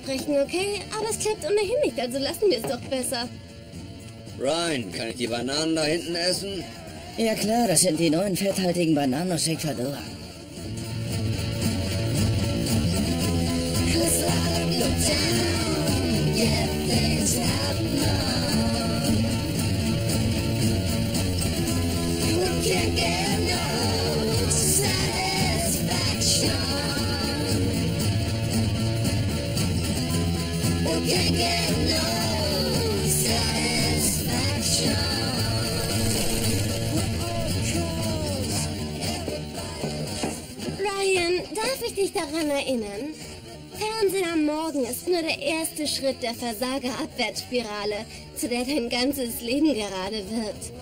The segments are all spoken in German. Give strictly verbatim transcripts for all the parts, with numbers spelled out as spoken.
sprechen, okay? Aber es klappt ohnehin nicht, also lassen wir es doch besser. Ryan, kann ich die Bananen da hinten essen? Ja klar, das sind die neuen fetthaltigen Bananen aus Ecuador. Ryan, darf ich dich daran erinnern? Fernsehen am Morgen ist nur der erste Schritt der Versagerabwärtsspirale, zu der dein ganzes Leben gerade wird.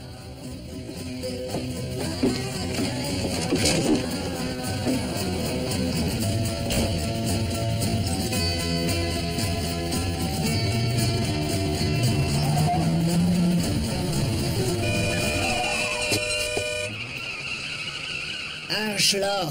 Arschloch!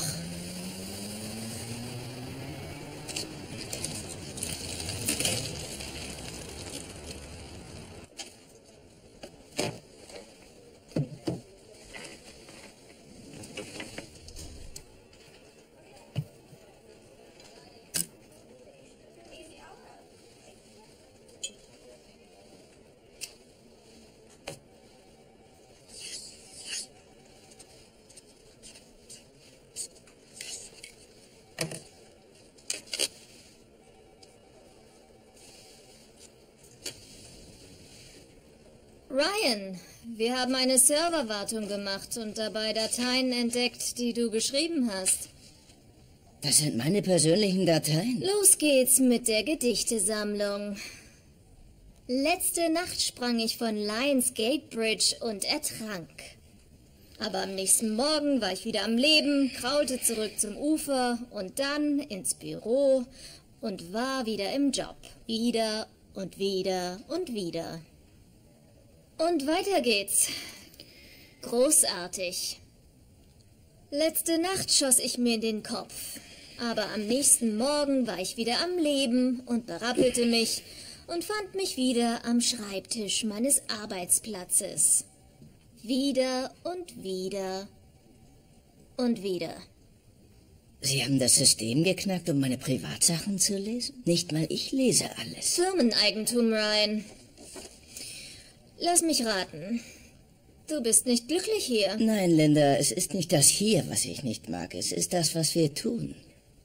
Ryan, wir haben eine Serverwartung gemacht und dabei Dateien entdeckt, die du geschrieben hast. Das sind meine persönlichen Dateien. Los geht's mit der Gedichtesammlung. Letzte Nacht sprang ich von Lions Gate Bridge und ertrank. Aber am nächsten Morgen war ich wieder am Leben, kraulte zurück zum Ufer und dann ins Büro und war wieder im Job. Wieder und wieder und wieder. Und weiter geht's. Großartig. Letzte Nacht schoss ich mir in den Kopf. Aber am nächsten Morgen war ich wieder am Leben und berappelte mich und fand mich wieder am Schreibtisch meines Arbeitsplatzes. Wieder und wieder und wieder. Sie haben das System geknackt, um meine Privatsachen zu lesen? Nicht mal ich lese alles. Firmeneigentum, Ryan. Lass mich raten. Du bist nicht glücklich hier. Nein, Linda, es ist nicht das hier, was ich nicht mag. Es ist das, was wir tun.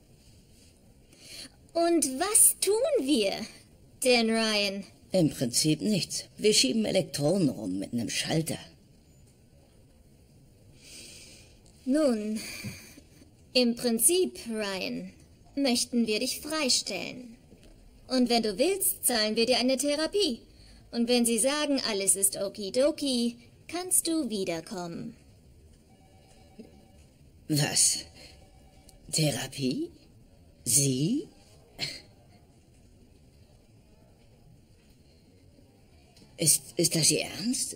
Und was tun wir denn, Ryan? Im Prinzip nichts. Wir schieben Elektronen rum mit einem Schalter. Nun, im Prinzip, Ryan, möchten wir dich freistellen. Und wenn du willst, zahlen wir dir eine Therapie. Und wenn sie sagen, alles ist okidoki, kannst du wiederkommen. Was? Therapie? Sie? Ist, ist das Ihr Ernst?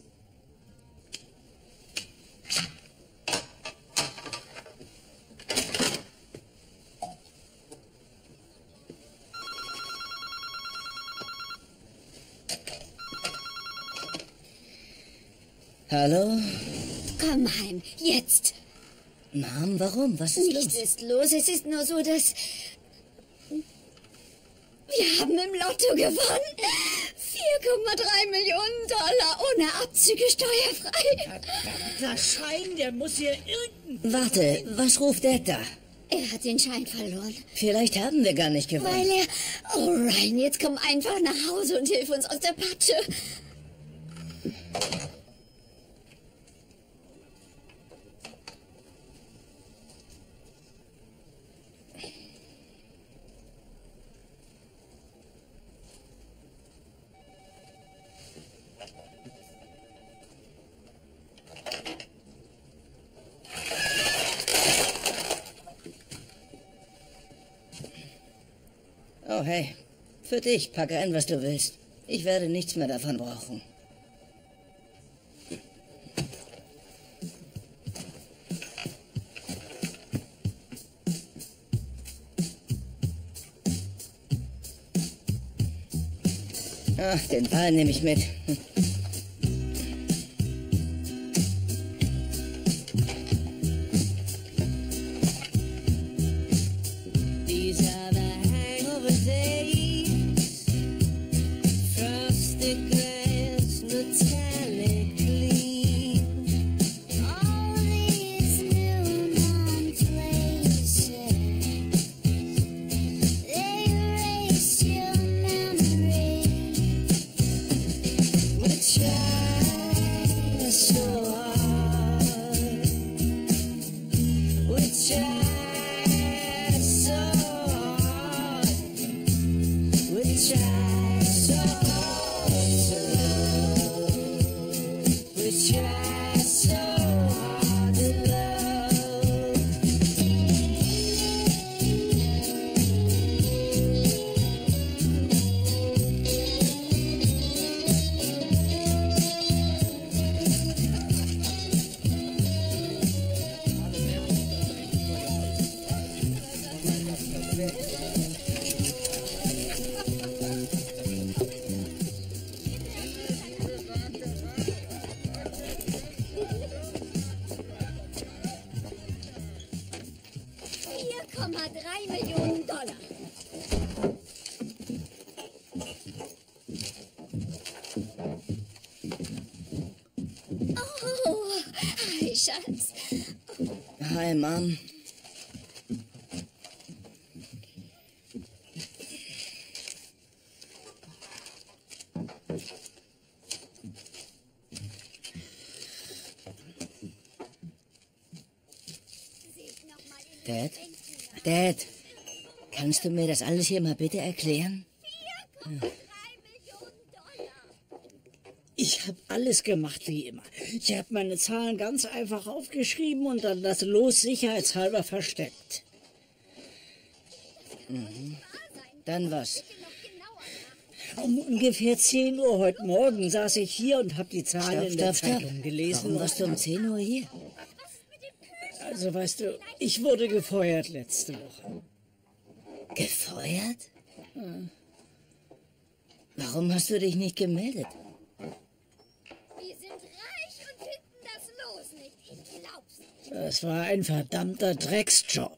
Hallo? Komm heim, jetzt. Mom, warum? Was ist Nichts los? ist los, es ist nur so, dass... Wir haben im Lotto gewonnen. vier Komma drei Millionen Dollar ohne Abzüge steuerfrei. Der Schein, der muss hier irgendwo... Warte, was ruft der da? Er hat den Schein verloren. Vielleicht haben wir gar nicht gewonnen. Weil er... Oh, Ryan, jetzt komm einfach nach Hause und hilf uns aus der Patsche. Oh, hey. Für dich. Packe ein, was du willst. Ich werde nichts mehr davon brauchen. Ach, den Ball nehme ich mit. Hm. vier Komma drei Millionen Dollar. Oh, hi, Schatz. Hi, Mom. Dad? Dad, kannst du mir das alles hier mal bitte erklären? vier Komma drei Millionen Dollar. Ich habe alles gemacht wie immer. Ich habe meine Zahlen ganz einfach aufgeschrieben und dann das Los sicherheitshalber versteckt. Mhm. Dann was? Um ungefähr zehn Uhr heute Morgen saß ich hier und habe die Zahlen Stopp, in der stopp, stopp. Zeitung gelesen. Warum warst du um zehn Uhr hier? Also weißt du, ich wurde gefeuert letzte Woche. Gefeuert? Hm. Warum hast du dich nicht gemeldet? Wir sind reich und finden das Los nicht. Ich glaub's nicht. Das war ein verdammter Drecksjob.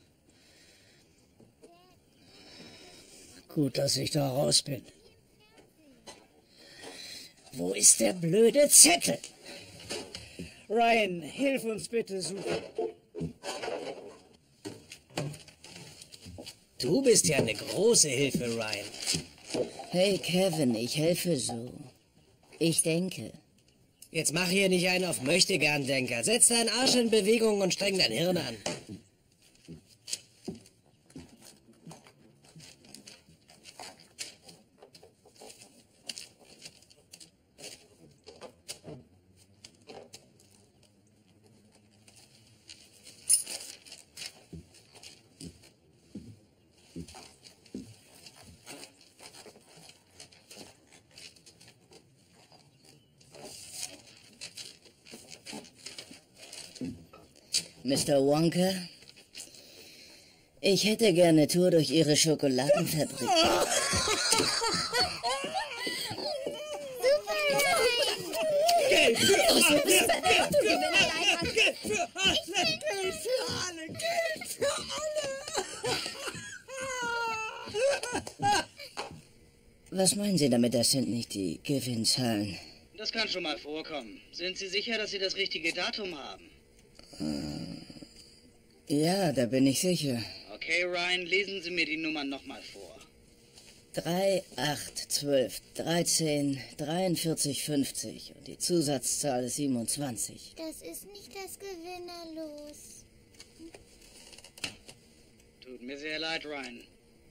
Gut, dass ich da raus bin. Wo ist der blöde Zettel? Ryan, hilf uns bitte suchen. Du bist ja eine große Hilfe, Ryan. Hey, Kevin, ich helfe so. Ich denke. Jetzt mach hier nicht einen auf Möchtegern-Denker. Setz deinen Arsch in Bewegung und streng dein Hirn an. Mister Wonka, ich hätte gerne Tour durch Ihre Schokoladenfabrik. Super, Geld für alle! Geld für alle! Geld für alle! Geld für alle! Geld für alle! Was meinen Sie damit, das sind nicht die Gewinnzahlen? Das kann schon mal vorkommen. Sind Sie sicher, dass Sie das richtige Datum haben? Ja, da bin ich sicher. Okay, Ryan, lesen Sie mir die Nummern nochmal vor. drei, acht, zwölf, dreizehn, dreiundvierzig, fünfzig und die Zusatzzahl ist siebenundzwanzig. Das ist nicht das Gewinnerlos. Tut mir sehr leid, Ryan.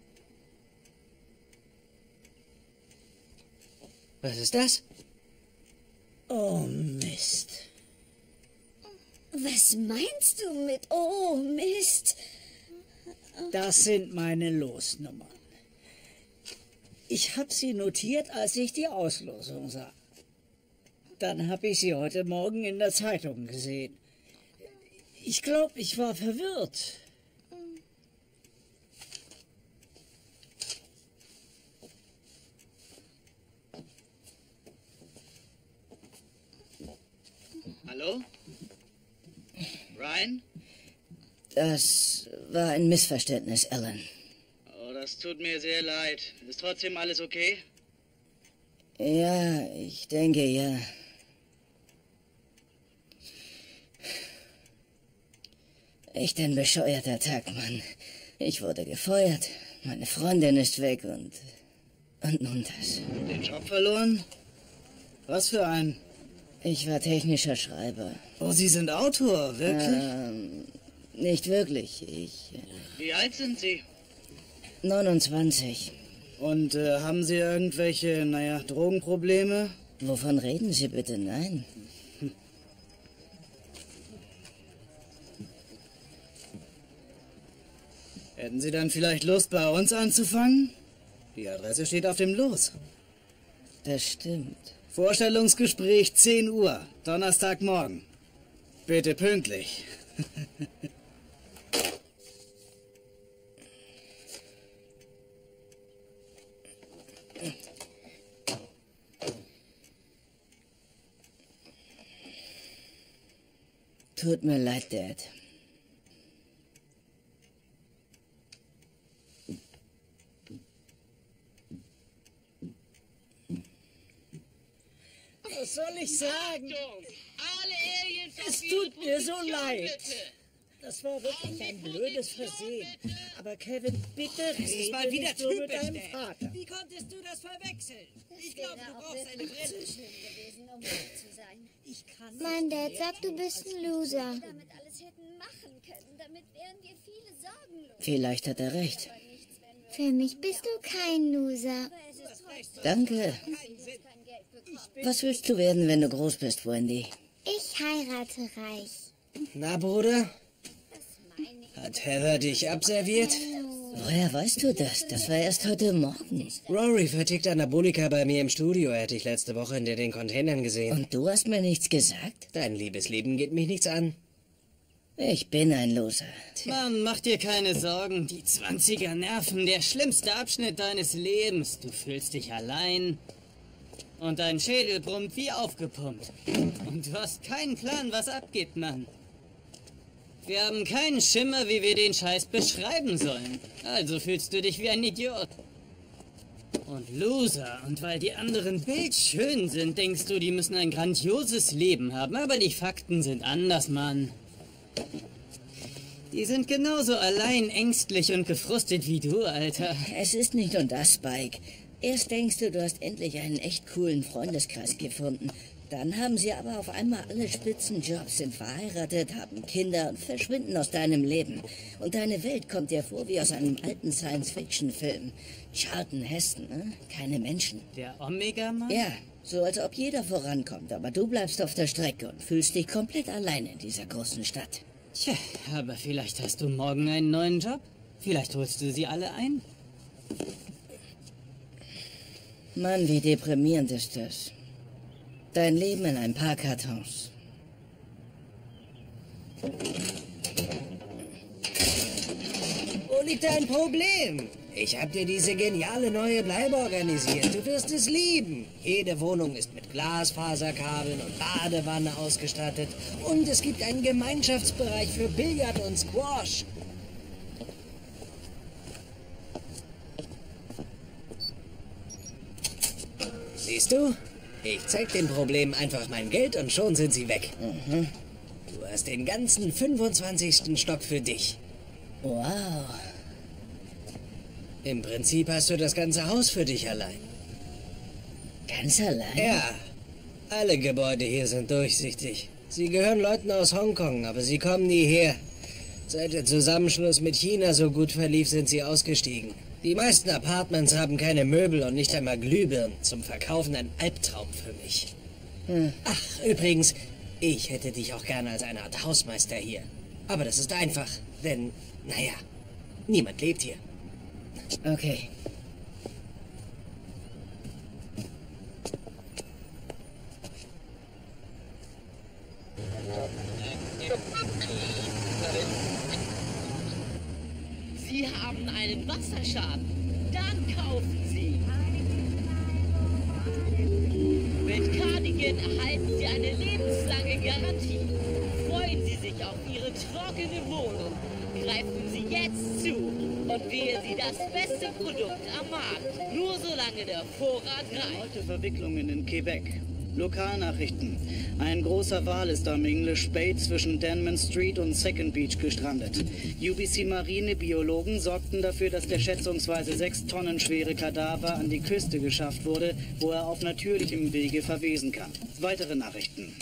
Was ist das? Oh, Mist. Was meinst du mit Oh Mist? Das sind meine Losnummern. Ich habe sie notiert, als ich die Auslosung sah. Dann habe ich sie heute Morgen in der Zeitung gesehen. Ich glaube, ich war verwirrt. Hallo? Ryan? Das war ein Missverständnis, Alan. Oh, das tut mir sehr leid. Ist trotzdem alles okay? Ja, ich denke, ja. Echt ein bescheuerter Tag, Mann. Ich wurde gefeuert, meine Freundin ist weg und... Und nun das. Den Job verloren? Was für ein? Ich war technischer Schreiber. Oh, Sie sind Autor, wirklich? Ähm, nicht wirklich. Ich... Äh, Wie alt sind Sie? neunundzwanzig. Und äh, haben Sie irgendwelche, naja, Drogenprobleme? Wovon reden Sie bitte? Nein. Hätten Sie dann vielleicht Lust, bei uns anzufangen? Die Adresse steht auf dem Los. Das stimmt. Vorstellungsgespräch zehn Uhr, Donnerstagmorgen. Bitte pünktlich. Tut mir leid, Dad. Was soll ich sagen? Alle Aliens Es tut mir so leid. Das war wirklich ein blödes Versehen. Aber Kevin, bitte rede mal wieder nicht so mit typisch, deinem Dad. Vater. Wie konntest du das verwechseln? Ich glaube, du brauchst eine Brille. gewesen, um wahr zu sein. Ich kann Mein Dad sagt, du bist ein Loser. Damit alles hätten machen können, damit wären wir viele sorgenlos. Vielleicht hat er recht. Für mich bist du kein Loser. Danke. Was willst du werden, wenn du groß bist, Wendy? Ich heirate reich. Na, Bruder? Hat Heather dich abserviert? Woher weißt du das? Das war erst heute Morgen. Rory vertickt Anabolika bei mir im Studio. Er hätte ich letzte Woche in den Containern gesehen. Und du hast mir nichts gesagt? Dein Liebesleben geht mich nichts an. Ich bin ein Loser. Mann, mach dir keine Sorgen. Die zwanziger nerven, der schlimmste Abschnitt deines Lebens. Du fühlst dich allein und dein Schädel brummt wie aufgepumpt. Und du hast keinen Plan, was abgeht, Mann. Wir haben keinen Schimmer, wie wir den Scheiß beschreiben sollen. Also fühlst du dich wie ein Idiot. Und Loser. Und weil die anderen bildschön sind, denkst du, die müssen ein grandioses Leben haben. Aber die Fakten sind anders, Mann. Die sind genauso allein, ängstlich und gefrustet wie du, Alter. Es ist nicht nur das, Spike. Erst denkst du, du hast endlich einen echt coolen Freundeskreis gefunden. Dann haben sie aber auf einmal alle Spitzenjobs, sind verheiratet, haben Kinder und verschwinden aus deinem Leben. Und deine Welt kommt dir vor wie aus einem alten Science-Fiction-Film. Charlton Heston, ne? Keine Menschen. Der Omega-Mann? Ja, so als ob jeder vorankommt, aber du bleibst auf der Strecke und fühlst dich komplett allein in dieser großen Stadt. Tja, aber vielleicht hast du morgen einen neuen Job. Vielleicht holst du sie alle ein. Mann, wie deprimierend ist das. Dein Leben in ein paar Kartons. Wo liegt dein Problem? Ich habe dir diese geniale neue Bleibe organisiert. Du wirst es lieben. Jede Wohnung ist mit Glasfaserkabeln und Badewanne ausgestattet. Und es gibt einen Gemeinschaftsbereich für Billard und Squash. Siehst du? Ich zeig dem Problem einfach mein Geld und schon sind sie weg. Mhm. Du hast den ganzen fünfundzwanzigsten Stock für dich. Wow. Im Prinzip hast du das ganze Haus für dich allein. Ganz allein? Ja. Alle Gebäude hier sind durchsichtig. Sie gehören Leuten aus Hongkong, aber sie kommen nie her. Seit der Zusammenschluss mit China so gut verlief, sind sie ausgestiegen. Die meisten Apartments haben keine Möbel und nicht einmal Glühbirnen. Zum Verkaufen ein Albtraum für mich. Hm. Ach, übrigens, ich hätte dich auch gerne als eine Art Hausmeister hier. Aber das ist einfach, denn, naja, niemand lebt hier. Okay. Sie haben einen Wasserschaden. Dann kaufen Sie. Mit Cardigan erhalten Sie eine lebenslange Garantie. Freuen Sie sich auf Ihre trockene Wohnung. Greifen Sie jetzt zu und wählen Sie das beste Produkt am Markt. Nur solange der Vorrat reicht. Heute Verwicklungen in Quebec. Lokalnachrichten. Ein großer Wal ist am English Bay zwischen Denman Street und Second Beach gestrandet. U B C Marinebiologen sorgten dafür, dass der schätzungsweise sechs Tonnen schwere Kadaver an die Küste geschafft wurde, wo er auf natürlichem Wege verwesen kann. Weitere Nachrichten.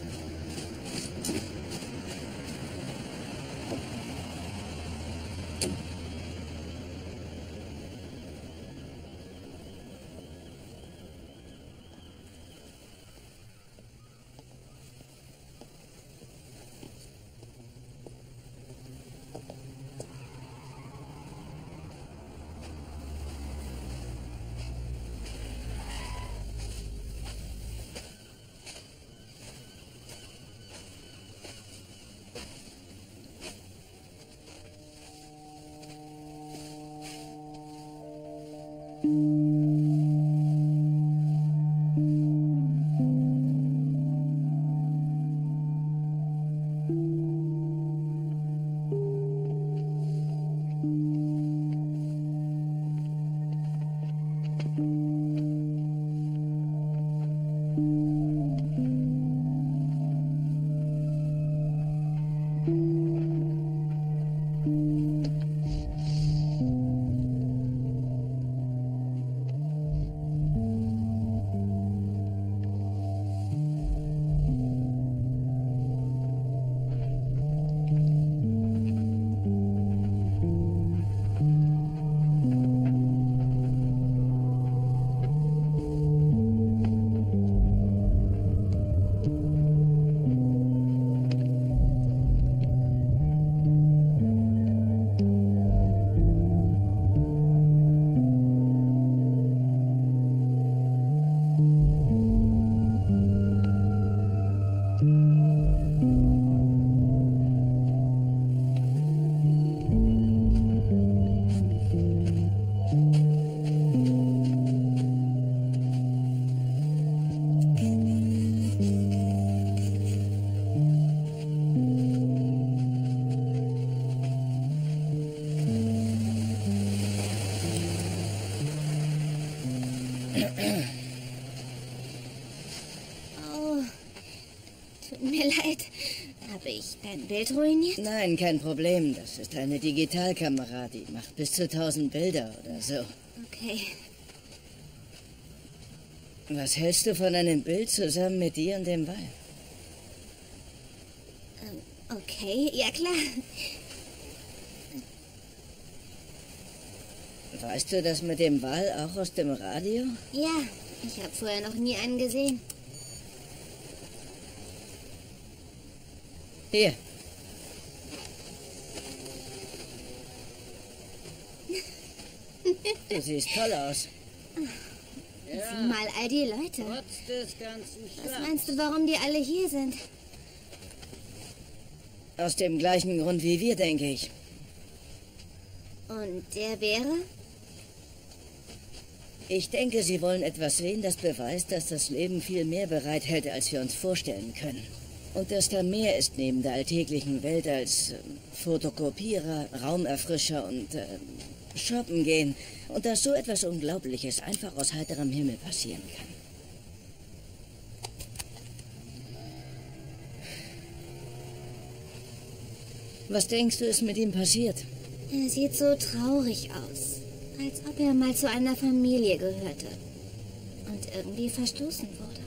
Dein Bild ruiniert? Nein, kein Problem. Das ist eine Digitalkamera, die macht bis zu tausend Bilder oder so. Okay. Was hältst du von einem Bild zusammen mit dir und dem Wal? Ähm, okay, ja klar. Weißt du das mit dem Wal auch aus dem Radio? Ja, ich habe vorher noch nie einen gesehen. Hier. Du siehst toll aus. Ja. Sieh mal all die Leute. Trotz des ganzen Schlafs. Was meinst du, warum die alle hier sind? Aus dem gleichen Grund wie wir, denke ich. Und der wäre? Ich denke, sie wollen etwas sehen, das beweist, dass das Leben viel mehr bereithält, als wir uns vorstellen können. Und dass da mehr ist neben der alltäglichen Welt als äh, Fotokopierer, Raumerfrischer und äh, shoppen gehen. Und dass so etwas Unglaubliches einfach aus heiterem Himmel passieren kann. Was denkst du, ist mit ihm passiert? Er sieht so traurig aus. Als ob er mal zu einer Familie gehörte. Und irgendwie verstoßen wurde.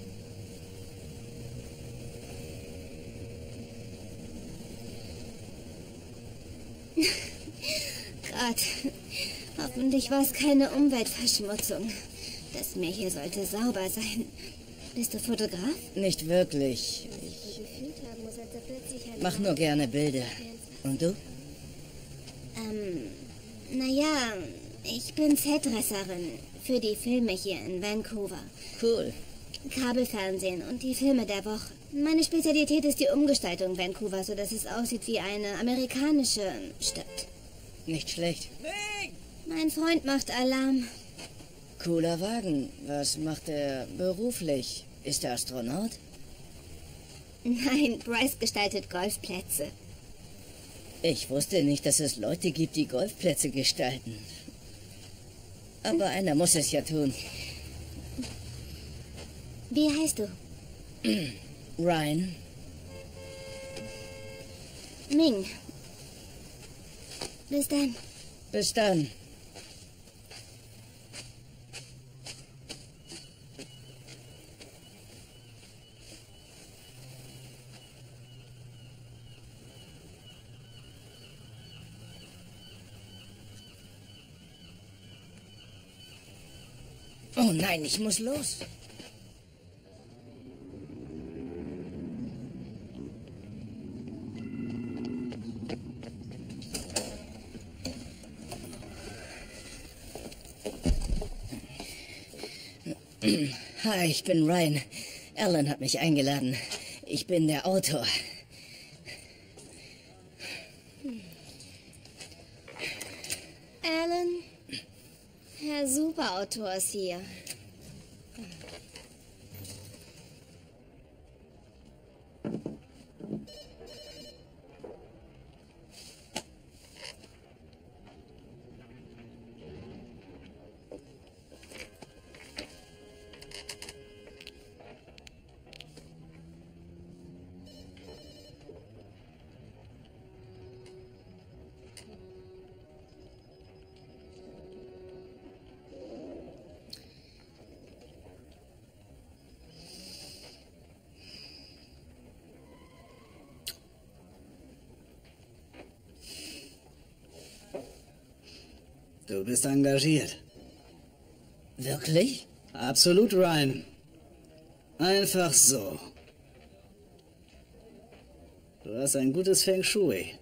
Gott, hoffentlich war es keine Umweltverschmutzung. Das Meer hier sollte sauber sein. Bist du Fotograf? Nicht wirklich. Ich mach nur gerne Bilder. Und du? Ähm, naja, ich bin Setdresserin für die Filme hier in Vancouver. Cool. Kabelfernsehen und die Filme der Woche. Meine Spezialität ist die Umgestaltung Vancouver, sodass es aussieht wie eine amerikanische Stadt. Nicht schlecht. Mein Freund macht Alarm. Cooler Wagen. Was macht er beruflich? Ist er Astronaut? Nein, Bryce gestaltet Golfplätze. Ich wusste nicht, dass es Leute gibt, die Golfplätze gestalten. Aber einer muss es ja tun. Wie heißt du? Ryan. Ming. Bis dann. Bis dann. Oh nein, ich muss los. Hi, ich bin Ryan. Alan hat mich eingeladen. Ich bin der Autor. Alan, Herr Superautor ist hier. Du bist engagiert. Wirklich? Absolut, Ryan. Einfach so. Du hast ein gutes Feng Shui.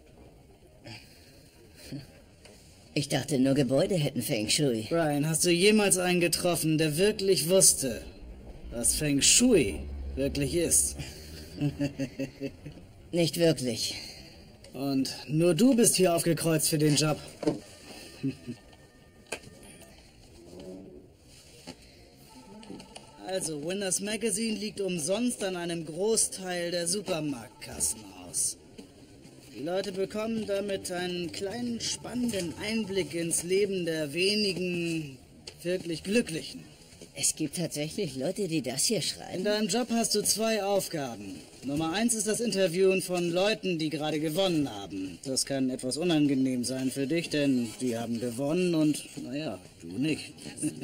Ich dachte, nur Gebäude hätten Feng Shui. Ryan, hast du jemals einen getroffen, der wirklich wusste, was Feng Shui wirklich ist? Nicht wirklich. Und nur du bist hier aufgekreuzt für den Job. Also, Winners Magazine liegt umsonst an einem Großteil der Supermarktkassen aus. Die Leute bekommen damit einen kleinen, spannenden Einblick ins Leben der wenigen wirklich Glücklichen. Es gibt tatsächlich Leute, die das hier In schreiben. deinem Job hast du zwei Aufgaben. Nummer eins ist das Interviewen von Leuten, die gerade gewonnen haben. Das kann etwas unangenehm sein für dich, denn die haben gewonnen und, naja, du nicht.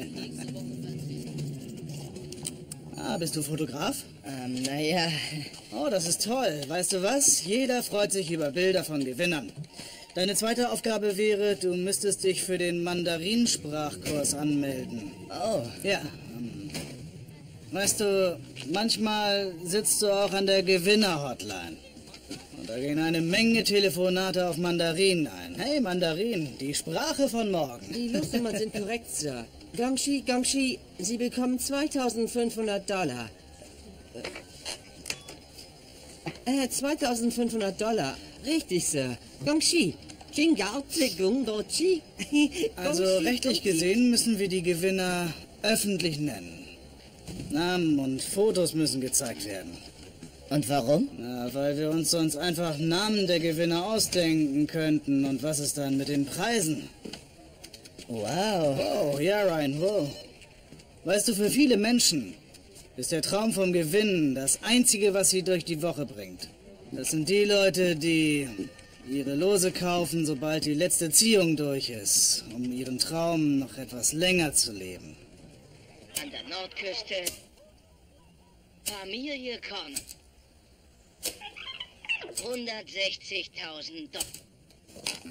Ah, bist du Fotograf? Ähm, naja. Oh, das ist toll. Weißt du was? Jeder freut sich über Bilder von Gewinnern. Deine zweite Aufgabe wäre, du müsstest dich für den Mandarinsprachkurs anmelden. Oh. Ja. ähm, Weißt du, manchmal sitzt du auch an der Gewinner-Hotline. Und da gehen eine Menge Telefonate auf Mandarin ein. Hey, Mandarin, die Sprache von morgen. Die Losnummern sind korrekt, Sir. Gangshi, Gangshi, Sie bekommen zweitausendfünfhundert Dollar. Äh, zweitausendfünfhundert Dollar. Richtig, Sir. Gangshi. Also rechtlich gesehen müssen wir die Gewinner öffentlich nennen. Namen und Fotos müssen gezeigt werden. Und warum? Na, weil wir uns sonst einfach Namen der Gewinner ausdenken könnten. Und was ist dann mit den Preisen? Wow. Wow, ja, Ryan, wow. Weißt du, für viele Menschen ist der Traum vom Gewinnen das Einzige, was sie durch die Woche bringt. Das sind die Leute, die ihre Lose kaufen, sobald die letzte Ziehung durch ist, um ihren Traum noch etwas länger zu leben. An der Nordküste. Familie Con. hundertsechzigtausend Dollar.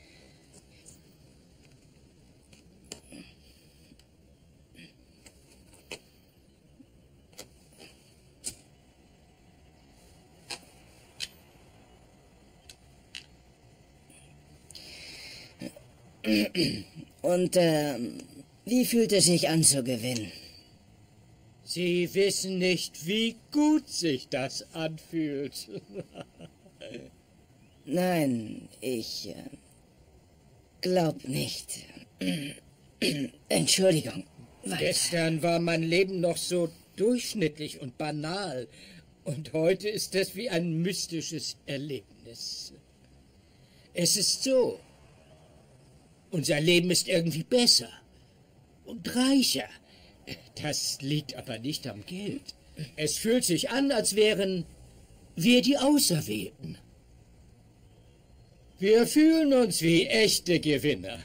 Und ähm, wie fühlt es sich an zu gewinnen? Sie wissen nicht, wie gut sich das anfühlt. Nein, ich äh, glaub nicht. Entschuldigung. Weiter. Gestern war mein Leben noch so durchschnittlich und banal. Und heute ist das wie ein mystisches Erlebnis. Es ist so. Unser Leben ist irgendwie besser und reicher. Das liegt aber nicht am Geld. Es fühlt sich an, als wären wir die Auserwählten. Wir fühlen uns wie echte Gewinner.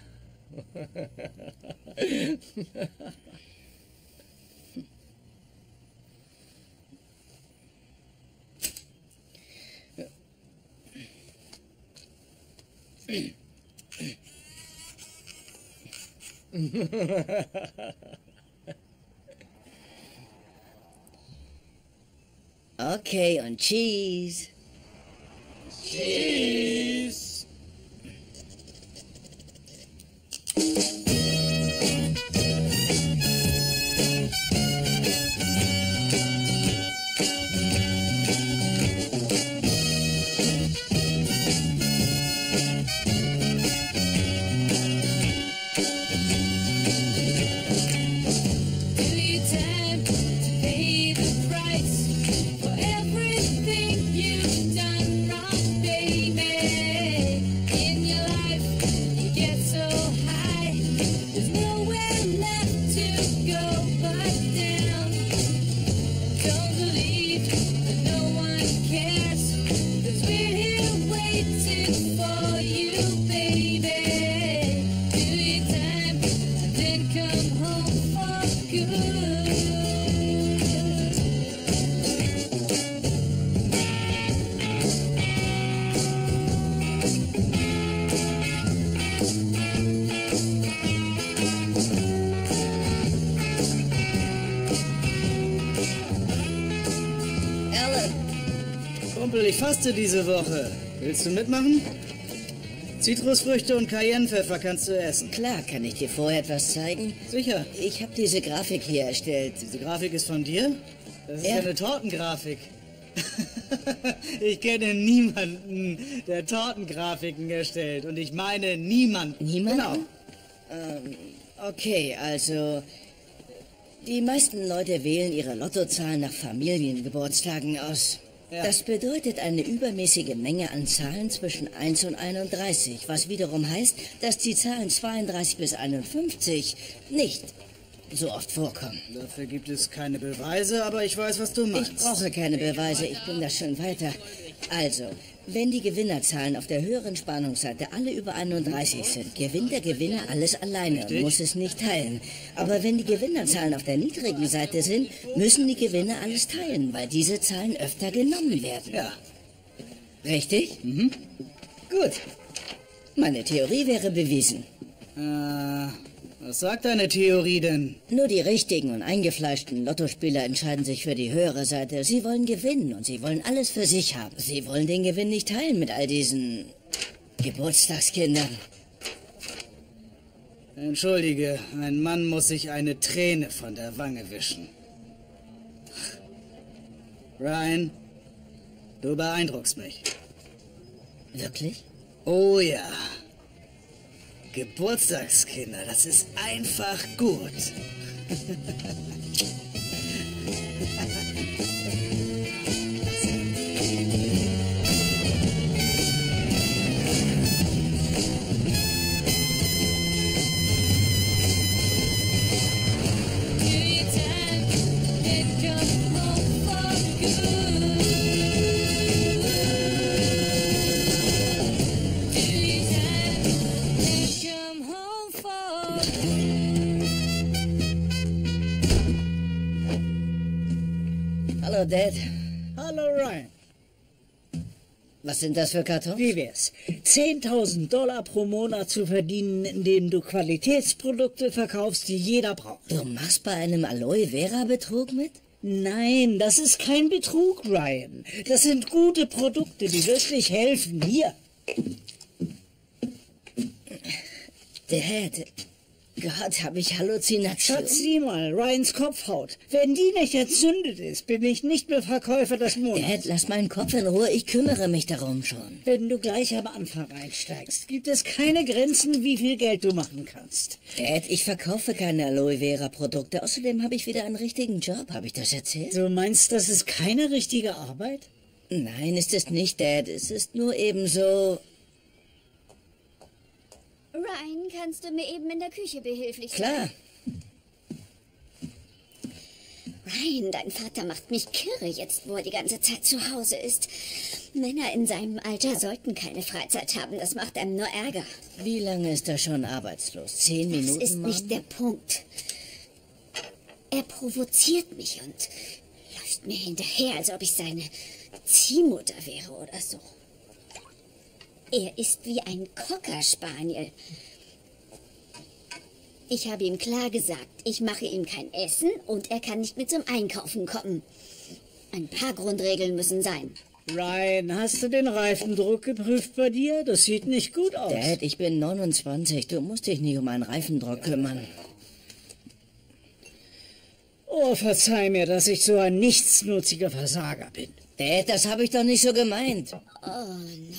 Okay, und Cheese. Cheese. Kumpel, ich faste diese Woche. Willst du mitmachen? Zitrusfrüchte und Cayennepfeffer kannst du essen. Klar, kann ich dir vorher etwas zeigen? Sicher. Ich habe diese Grafik hier erstellt. Diese Grafik ist von dir? Das ist ja, ja eine Tortengrafik. Ich kenne niemanden, der Tortengrafiken erstellt. Und ich meine niemanden. Niemanden? Genau. Ähm, okay, also... Die meisten Leute wählen ihre Lottozahlen nach Familiengeburtstagen aus. Ja. Das bedeutet eine übermäßige Menge an Zahlen zwischen eins und einunddreißig, was wiederum heißt, dass die Zahlen zweiunddreißig bis einundfünfzig nicht so oft vorkommen. Dafür gibt es keine Beweise, aber ich weiß, was du meinst. Ich brauche keine Beweise, ich bin da schon weiter. Also, wenn die Gewinnerzahlen auf der höheren Spannungsseite alle über einunddreißig sind, gewinnt der Gewinner alles alleine und muss es nicht teilen. Aber wenn die Gewinnerzahlen auf der niedrigen Seite sind, müssen die Gewinner alles teilen, weil diese Zahlen öfter genommen werden. Ja. Richtig? Mhm. Gut. Meine Theorie wäre bewiesen. Äh, was sagt deine Theorie denn? Nur die richtigen und eingefleischten Lottospieler entscheiden sich für die höhere Seite. Sie wollen gewinnen und sie wollen alles für sich haben. Sie wollen den Gewinn nicht teilen mit all diesen Geburtstagskindern. Entschuldige, ein Mann muss sich eine Träne von der Wange wischen. Ryan, du beeindruckst mich. Wirklich? Oh ja. Geburtstagskinder, das ist einfach gut. Hallo, Dad. Hallo, Ryan. Was sind das für Kartons? Wie wär's? zehntausend Dollar pro Monat zu verdienen, indem du Qualitätsprodukte verkaufst, die jeder braucht. Du machst bei einem Aloe Vera Betrug mit? Nein, das ist kein Betrug, Ryan. Das sind gute Produkte, die wirklich helfen. Hier. Dad, Gott, habe ich Halluzinationen. Schatz, sieh mal, Ryans Kopfhaut. Wenn die nicht entzündet ist, bin ich nicht mehr Verkäufer des Monats. Dad, lass meinen Kopf in Ruhe, ich kümmere mich darum schon. Wenn du gleich am Anfang einsteigst, gibt es keine Grenzen, wie viel Geld du machen kannst. Dad, ich verkaufe keine Aloe Vera Produkte. Außerdem habe ich wieder einen richtigen Job. Habe ich das erzählt? Du meinst, das ist keine richtige Arbeit? Nein, ist es nicht, Dad. Es ist nur eben so... Ryan, kannst du mir eben in der Küche behilflich sein? Klar. Ryan, dein Vater macht mich kirre jetzt, wo er die ganze Zeit zu Hause ist. Männer in seinem Alter sollten keine Freizeit haben, das macht einem nur Ärger. Wie lange ist er schon arbeitslos? Zehn Minuten? Das ist Mom? nicht der Punkt. Er provoziert mich und läuft mir hinterher, als ob ich seine Ziehmutter wäre oder so. Er ist wie ein Cocker-Spaniel. Ich habe ihm klar gesagt, ich mache ihm kein Essen und er kann nicht mit zum Einkaufen kommen. Ein paar Grundregeln müssen sein. Ryan, hast du den Reifendruck geprüft bei dir? Das sieht nicht gut aus. Dad, ich bin neunundzwanzig. Du musst dich nicht um einen Reifendruck kümmern. Oh, verzeih mir, dass ich so ein nichtsnutziger Versager bin. Dad, das habe ich doch nicht so gemeint. Oh nein.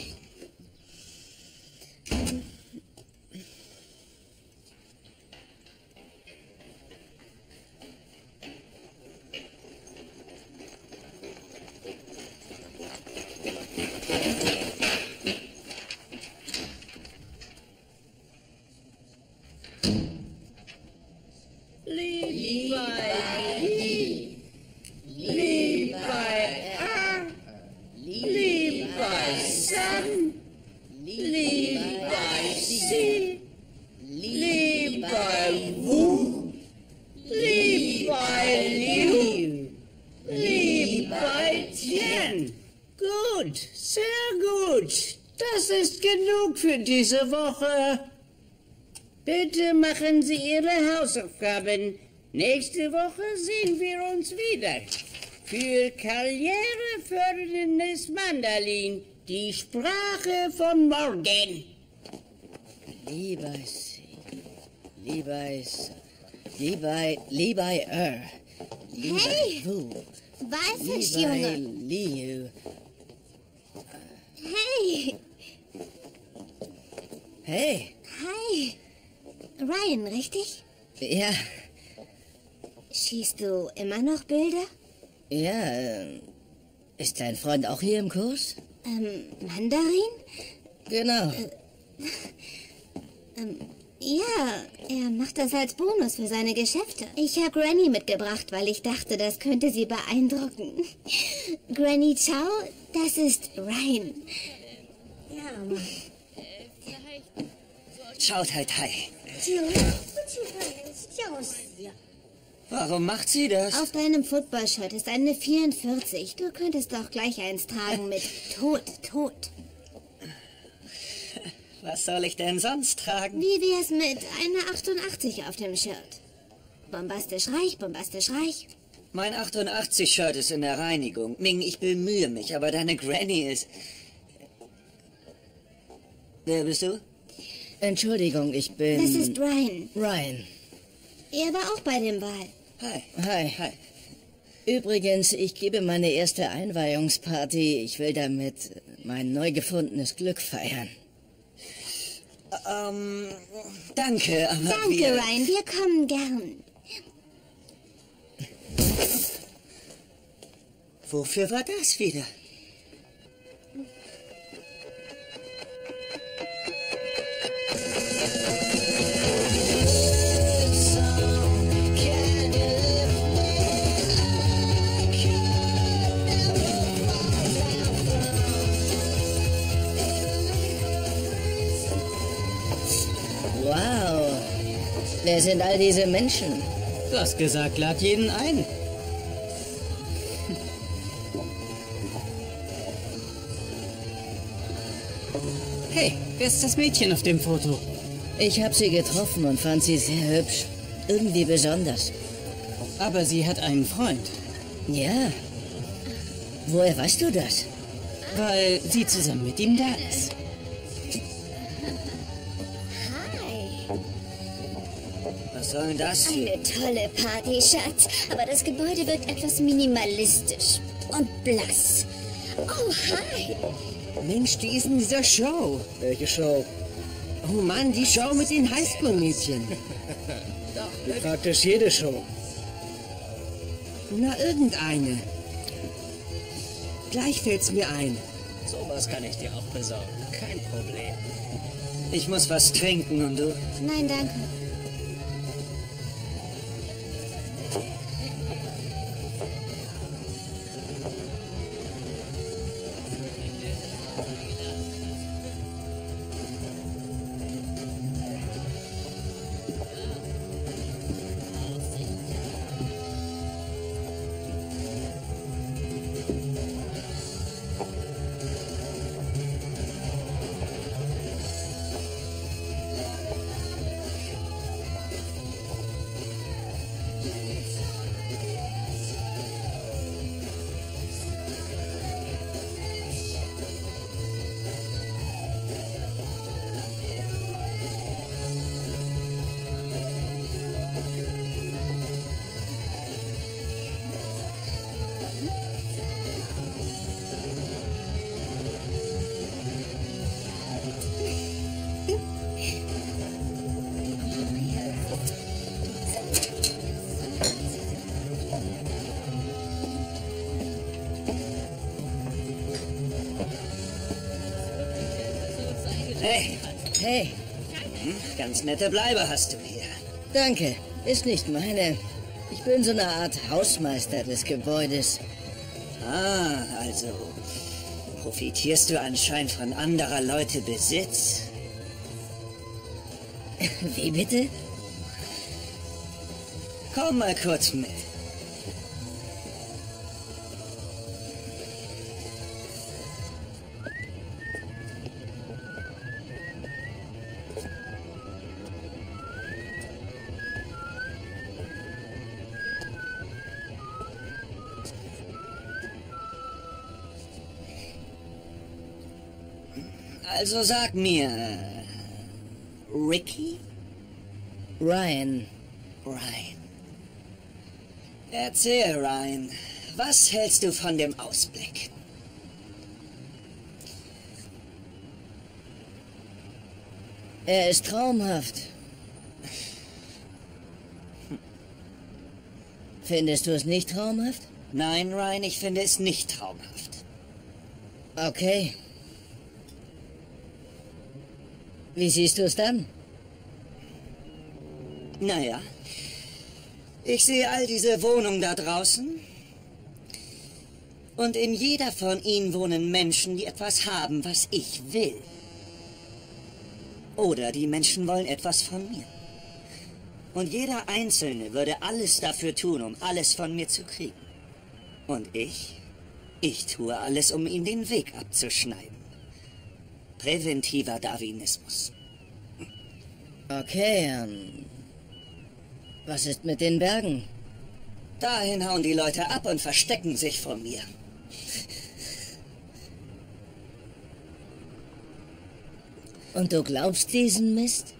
Gut, sehr gut. Das ist genug für diese Woche. Bitte machen Sie Ihre Hausaufgaben. Nächste Woche sehen wir uns wieder. Für karriereförderndes Mandalin, die Sprache von morgen. Lieber Sie, lieber Sie, lieber, lieber Er, lieber Hey! Wu, Walfisch, lieber Junge. Liu. Hey! Hey, Hi. Ryan, richtig? ja, Schießt du immer noch Bilder? ja, äh, ist dein Freund auch hier im Kurs? Ähm, Mandarin? Genau. Ähm, ja, er macht das als Bonus für seine Geschäfte. Ich habe Granny mitgebracht, weil ich dachte, das könnte sie beeindrucken. Granny, ciao, das ist Ryan. Ja, Mann. Schaut halt, hi. Warum macht sie das? Auf deinem Football-Shirt ist eine vierundvierzig. Du könntest doch gleich eins tragen mit Tod, Tod. Was soll ich denn sonst tragen? Wie wär's mit einer achtundachtzig auf dem Shirt? Bombastisch reich, bombastisch reich. Mein achtundachtzig-Shirt ist in der Reinigung. Ming, ich bemühe mich, aber deine Granny ist... Wer bist du? Entschuldigung, ich bin... Das ist Ryan. Ryan. Er war auch bei dem Ball. Hi. Hi. Hi. Übrigens, ich gebe meine erste Einweihungsparty. Ich will damit mein neu gefundenes Glück feiern. Ähm, danke, aber Danke, wir... Ryan, wir kommen gern. Wofür war das wieder? Wow. Wer sind all diese Menschen? Du hast gesagt, lad jeden ein. Hey, wer ist das Mädchen auf dem Foto? Ich habe sie getroffen und fand sie sehr hübsch. Irgendwie besonders. Aber sie hat einen Freund. Ja. Woher weißt du das? Weil sie zusammen mit ihm da ist. Was soll denn das hier? Eine tolle Party, Schatz. Aber das Gebäude wirkt etwas minimalistisch und blass. Oh, hi. Mensch, die ist in dieser Show. Welche Show? Oh Mann, die Show mit den Highschool-Mädchen. Praktisch jede Show. Na, irgendeine. Gleich fällt's mir ein. Sowas kann ich dir auch besorgen. Kein Problem. Ich muss was trinken und du? Nein, danke. Hey. Hey. Hm, ganz nette Bleibe hast du hier. Danke. Ist nicht meine. Ich bin so eine Art Hausmeister des Gebäudes. Ah, also profitierst du anscheinend von anderer Leute Besitz? Wie bitte? Komm mal kurz mit. Also sag mir, Ricky? Ryan. Ryan. Erzähl, Ryan, was hältst du von dem Ausblick? Er ist traumhaft. Findest du es nicht traumhaft? Nein, Ryan, ich finde es nicht traumhaft. Okay. Wie siehst du es dann? Naja, ich sehe all diese Wohnungen da draußen. Und in jeder von ihnen wohnen Menschen, die etwas haben, was ich will. Oder die Menschen wollen etwas von mir. Und jeder Einzelne würde alles dafür tun, um alles von mir zu kriegen. Und ich? Ich tue alles, um ihnen den Weg abzuschneiden. Präventiver Darwinismus. Okay, ähm... was ist mit den Bergen? Dahin hauen die Leute ab und verstecken sich vor mir. Und du glaubst diesen Mist?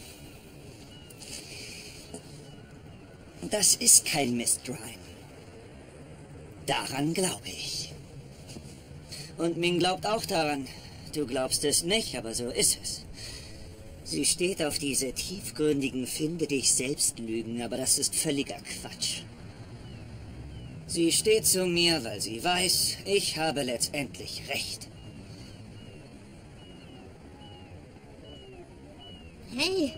Das ist kein Mist, Ryan. Daran glaube ich. Und Ming glaubt auch daran. Du glaubst es nicht, aber so ist es. Sie steht auf diese tiefgründigen Finde dich selbst lügen, aber das ist völliger Quatsch. Sie steht zu mir, weil sie weiß, ich habe letztendlich recht. Hey.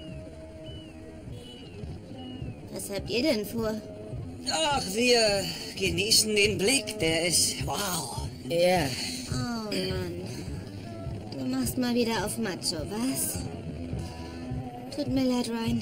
Was habt ihr denn vor? Ach, wir genießen den Blick, der ist wow. Ja. Yeah. Oh Mann. Du machst mal wieder auf Macho, was? Tut mir leid, Ryan.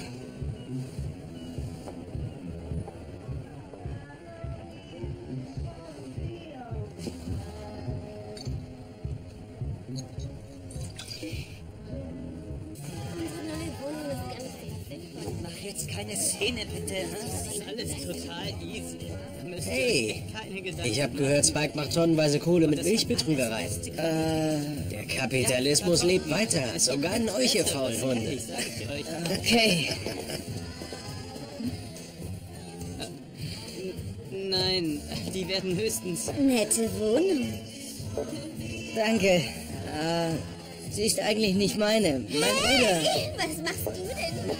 Mach jetzt keine Szene, bitte. Das ist alles total easy. Hey, ich habe gehört, Spike macht tonnenweise Kohle mit Milchbetrügerei. Äh... Der Kapitalismus lebt weiter, sogar in euch, ihr Faulhunde. Okay. nein, die werden höchstens... Nette Wohnung. Danke. Äh, sie ist eigentlich nicht meine. Mein Bruder. Hey, was machst du denn hier?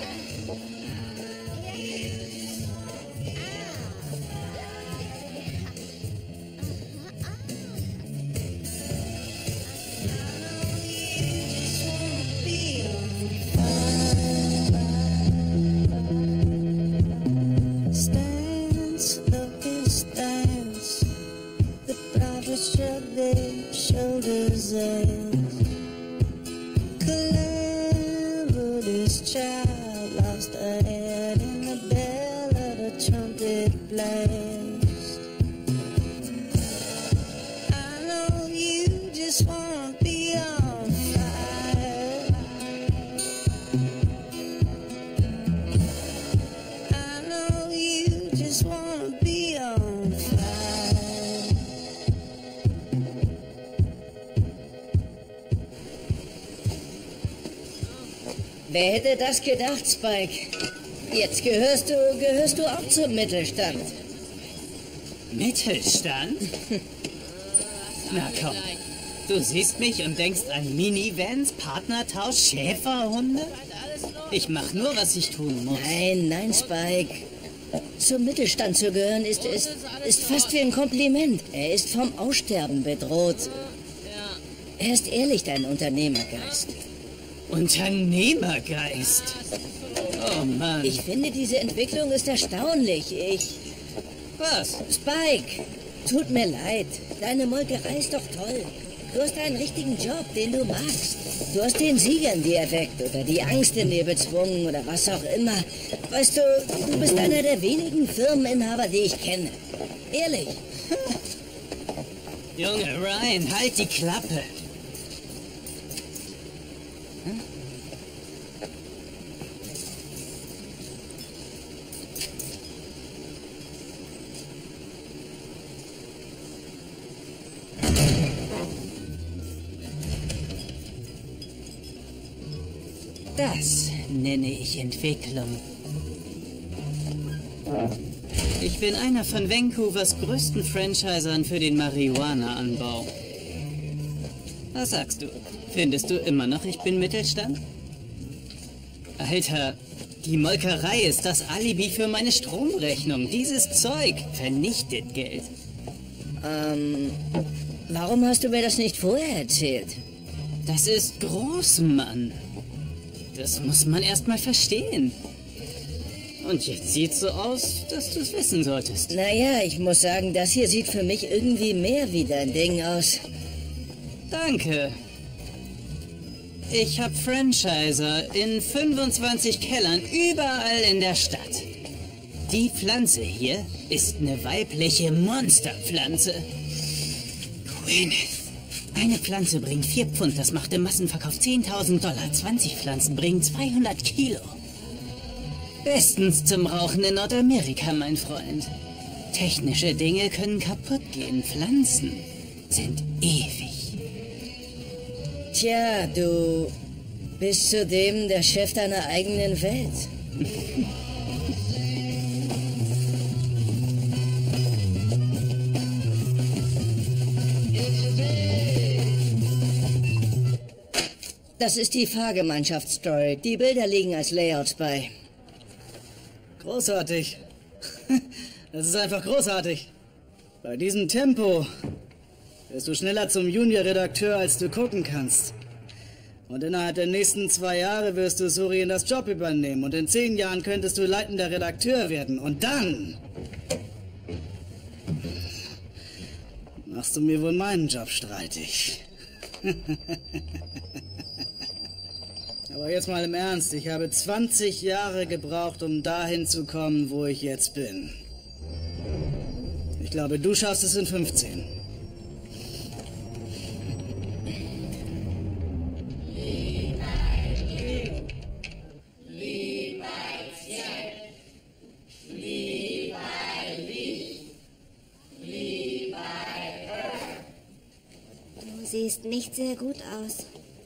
Wer hätte das gedacht, Spike? Jetzt gehörst du, gehörst du auch zum Mittelstand. Mittelstand? Na komm, du siehst mich und denkst an Minivans, Partnertausch, Schäferhunde? Ich mach nur, was ich tun muss. Nein, nein, Spike. Zum Mittelstand zu gehören ist, ist, ist fast wie ein Kompliment. Er ist vom Aussterben bedroht. Er ist ehrlich, dein Unternehmergeist. Unternehmergeist? Oh Mann. Ich finde, diese Entwicklung ist erstaunlich. Ich... Was? Spike, tut mir leid. Deine Molkerei ist doch toll. Du hast einen richtigen Job, den du magst. Du hast den Sieger in dir erweckt oder die Angst in dir bezwungen oder was auch immer. Weißt du, du bist einer der wenigen Firmeninhaber, die ich kenne. Ehrlich. Junge Ryan, halt die Klappe. Das nenne ich Entwicklung. Ich bin einer von Vancouvers größten Franchisern für den Marihuana-Anbau. Was sagst du? Findest du immer noch, ich bin Mittelstand? Alter, die Molkerei ist das Alibi für meine Stromrechnung. Dieses Zeug vernichtet Geld. Ähm, warum hast du mir das nicht vorher erzählt? Das ist groß, Mann. Das muss man erst mal verstehen. Und jetzt sieht's so aus, dass du es wissen solltest. Naja, ich muss sagen, das hier sieht für mich irgendwie mehr wie dein Ding aus. Danke. Ich habe Franchiser in fünfundzwanzig Kellern überall in der Stadt. Die Pflanze hier ist eine weibliche Monsterpflanze. Gwyneth. Eine Pflanze bringt vier Pfund, das macht im Massenverkauf zehntausend Dollar. zwanzig Pflanzen bringen zweihundert Kilo. Bestens zum Rauchen in Nordamerika, mein Freund. Technische Dinge können kaputt gehen. Pflanzen sind ewig. Tja, du bist zudem der Chef deiner eigenen Welt. Das ist die Fahrgemeinschaftsstory. Die Bilder liegen als Layouts bei. Großartig. Das ist einfach großartig. Bei diesem Tempo wirst du schneller zum Junior-Redakteur, als du gucken kannst. Und innerhalb der nächsten zwei Jahre wirst du Suri in das Job übernehmen. Und in zehn Jahren könntest du leitender Redakteur werden. Und dann machst du mir wohl meinen Job streitig. Aber jetzt mal im Ernst, ich habe zwanzig Jahre gebraucht, um dahin zu kommen, wo ich jetzt bin. Ich glaube, du schaffst es in fünfzehn. Du siehst nicht sehr gut aus.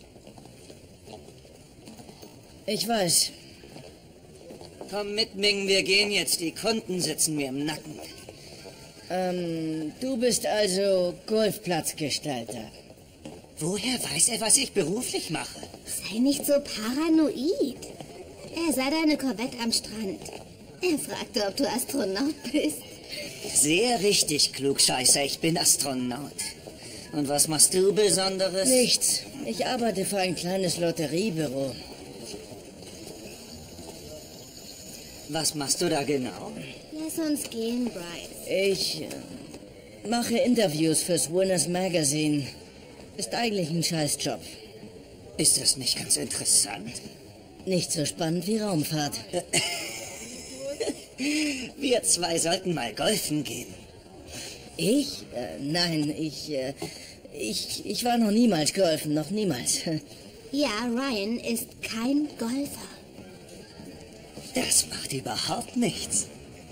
Ich weiß. Komm mit, Ming, wir gehen jetzt. Die Kunden sitzen mir im Nacken. Ähm, du bist also Golfplatzgestalter. Woher weiß er, was ich beruflich mache? Sei nicht so paranoid. Er sah deine Korvette am Strand. Er fragte, ob du Astronaut bist. Sehr richtig, Klugscheißer. Ich bin Astronaut. Und was machst du Besonderes? Nichts. Ich arbeite für ein kleines Lotteriebüro. Was machst du da genau? Lass uns gehen, Bryce. Ich äh, mache Interviews fürs Winners Magazine. Ist eigentlich ein Scheißjob. Ist das nicht ganz interessant? Nicht so spannend wie Raumfahrt. Wir zwei sollten mal golfen gehen. Ich? Äh, nein, ich, äh, ich, ich war noch niemals golfen, noch niemals. Ja, Ryan ist kein Golfer. Das macht überhaupt nichts.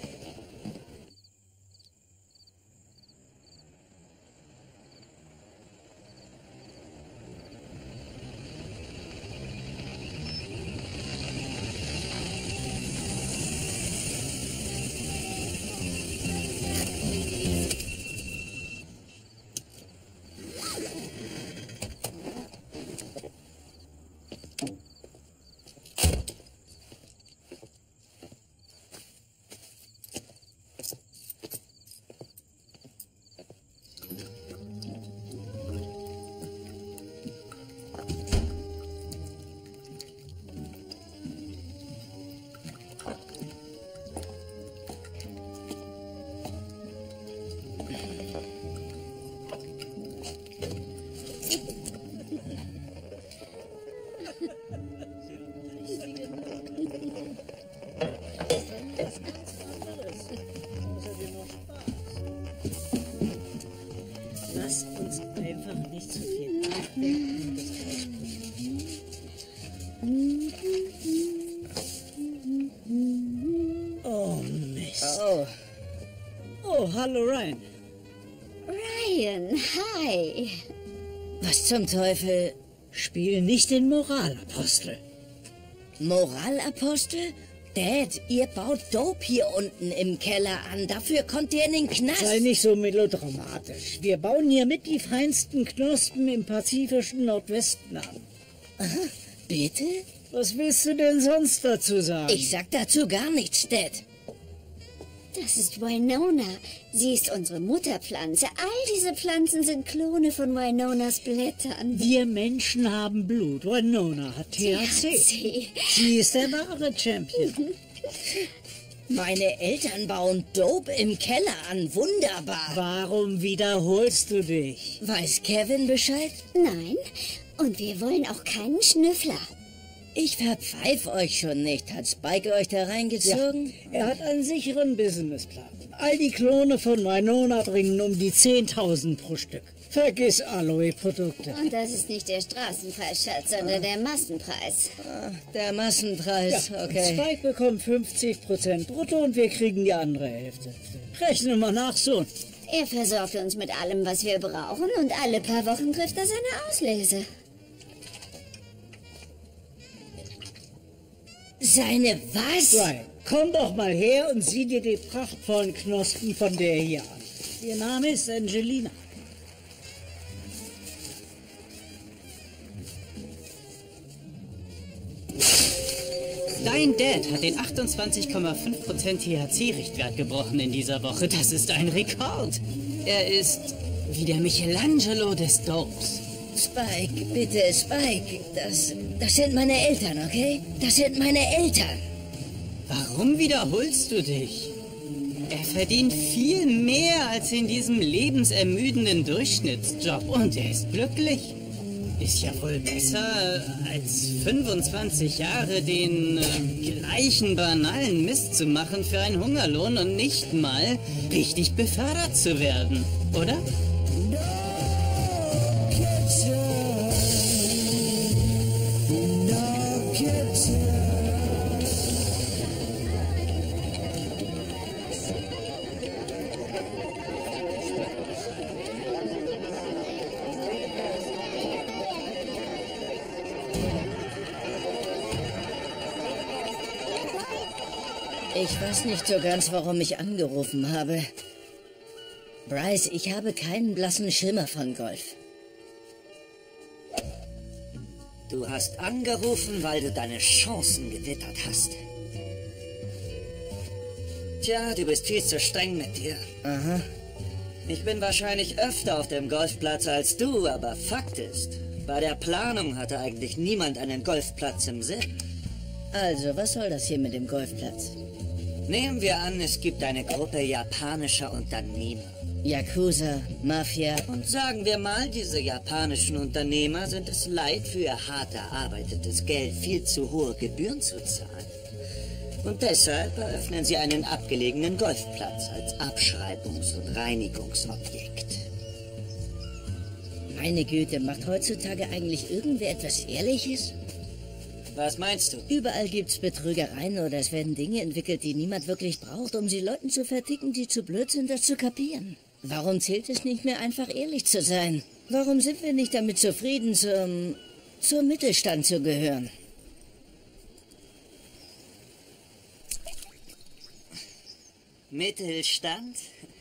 Lass uns einfach nicht zu viel nachdenken und das ausprobieren. Oh, Mist. Oh. Oh, hallo, Ryan. Ryan, hi. Was zum Teufel? Spiel nicht den Moralapostel. Moralapostel? Dad, ihr baut Dope hier unten im Keller an. Dafür kommt ihr in den Knast. Sei nicht so melodramatisch. Wir bauen hier mit die feinsten Knospen im pazifischen Nordwesten an. Aha, bitte? Was willst du denn sonst dazu sagen? Ich sag dazu gar nichts, Dad. Das ist Winona. Sie ist unsere Mutterpflanze. All diese Pflanzen sind Klone von Winonas Blättern. Wir Menschen haben Blut. Winona hat T H C. T H C. Sie ist der wahre Champion. Meine Eltern bauen Dope im Keller an. Wunderbar. Warum wiederholst du dich? Weiß Kevin Bescheid? Nein. Und wir wollen auch keinen Schnüffler. Ich verpfeif euch schon nicht. Hat Spike euch da reingezogen? Ja, er hat einen sicheren Businessplan. All die Klone von Winona bringen um die zehntausend pro Stück. Vergiss Aloe-Produkte. Und das ist nicht der Straßenpreis, Schatz, sondern der Massenpreis. Ah, der Massenpreis, Ja, okay. Spike bekommt fünfzig Prozent brutto und wir kriegen die andere Hälfte. Rechne mal nach, Sohn. Er versorgt uns mit allem, was wir brauchen, und alle paar Wochen trifft er seine Auslese. Seine was? Ryan, komm doch mal her und sieh dir die prachtvollen Knospen von der hier an. Ihr Name ist Angelina. Dein Dad hat den achtundzwanzig Komma fünf Prozent T H C-Richtwert gebrochen in dieser Woche. Das ist ein Rekord. Er ist wie der Michelangelo des Dopes. Spike, bitte, Spike. Das, das sind meine Eltern, okay? Das sind meine Eltern. Warum wiederholst du dich? Er verdient viel mehr als in diesem lebensermüdenden Durchschnittsjob. Und er ist glücklich. Ist ja wohl besser, als fünfundzwanzig Jahre den äh, gleichen banalen Mist zu machen für einen Hungerlohn und nicht mal richtig befördert zu werden, oder? Ich weiß nicht so ganz, warum ich angerufen habe. Bryce, ich habe keinen blassen Schimmer von Golf. Du hast angerufen, weil du deine Chancen gewittert hast. Tja, du bist viel zu streng mit dir. Aha. Ich bin wahrscheinlich öfter auf dem Golfplatz als du, aber Fakt ist, bei der Planung hatte eigentlich niemand einen Golfplatz im Sinn. Also, was soll das hier mit dem Golfplatz? Nehmen wir an, es gibt eine Gruppe japanischer Unternehmer. Yakuza, Mafia. Und sagen wir mal, diese japanischen Unternehmer sind es leid, für ihr hart erarbeitetes Geld viel zu hohe Gebühren zu zahlen. Und deshalb eröffnen sie einen abgelegenen Golfplatz als Abschreibungs- und Reinigungsobjekt. Meine Güte, macht heutzutage eigentlich irgendwer etwas Ehrliches? Was meinst du? Überall gibt's Betrügereien oder es werden Dinge entwickelt, die niemand wirklich braucht, um sie Leuten zu verticken, die zu blöd sind, das zu kapieren. Warum zählt es nicht mehr, einfach ehrlich zu sein? Warum sind wir nicht damit zufrieden, zum, zum Mittelstand zu gehören? Mittelstand?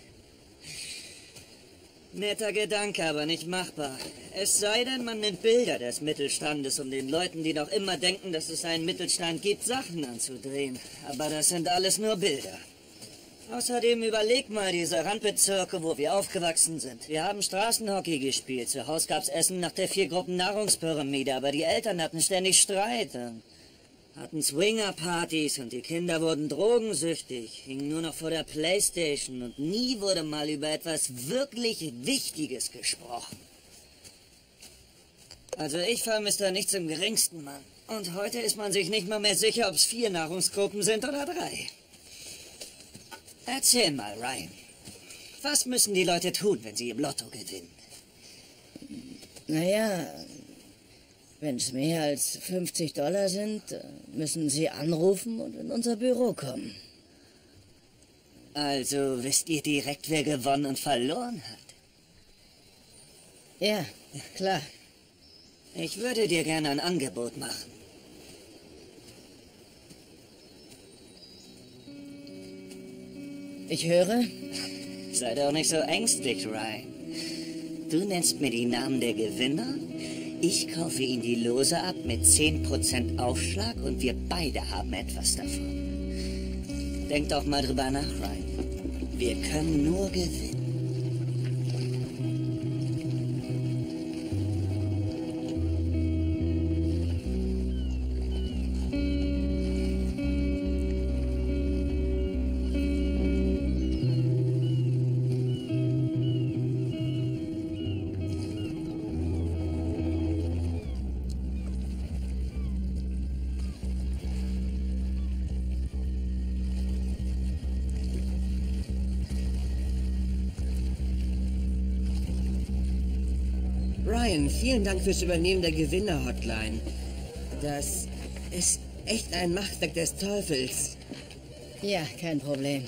Netter Gedanke, aber nicht machbar. Es sei denn, man nimmt Bilder des Mittelstandes, um den Leuten, die noch immer denken, dass es einen Mittelstand gibt, Sachen anzudrehen. Aber das sind alles nur Bilder. Außerdem überleg mal diese Randbezirke, wo wir aufgewachsen sind. Wir haben Straßenhockey gespielt. Zu Hause gab's Essen nach der Vier-Gruppen-Nahrungspyramide, aber die Eltern hatten ständig Streit. Hatten Swinger-Partys und die Kinder wurden drogensüchtig, hingen nur noch vor der Playstation und nie wurde mal über etwas wirklich Wichtiges gesprochen. Also ich vermisse da nichts im geringsten, Mann. Und heute ist man sich nicht mal mehr sicher, ob es vier Nahrungsgruppen sind oder drei. Erzähl mal, Ryan. Was müssen die Leute tun, wenn sie im Lotto gewinnen? Naja, wenn es mehr als fünfzig Dollar sind, müssen sie anrufen und in unser Büro kommen. Also wisst ihr direkt, wer gewonnen und verloren hat? Ja, klar. Ich würde dir gerne ein Angebot machen. Ich höre. Sei doch nicht so ängstlich, Ryan. Du nennst mir die Namen der Gewinner, ich kaufe ihnen die Lose ab mit zehn Prozent Aufschlag und wir beide haben etwas davon. Denk doch mal drüber nach, Ryan. Wir können nur gewinnen. Ryan, vielen Dank fürs Übernehmen der Gewinner-Hotline. Das ist echt ein Machtwerk des Teufels. Ja, kein Problem.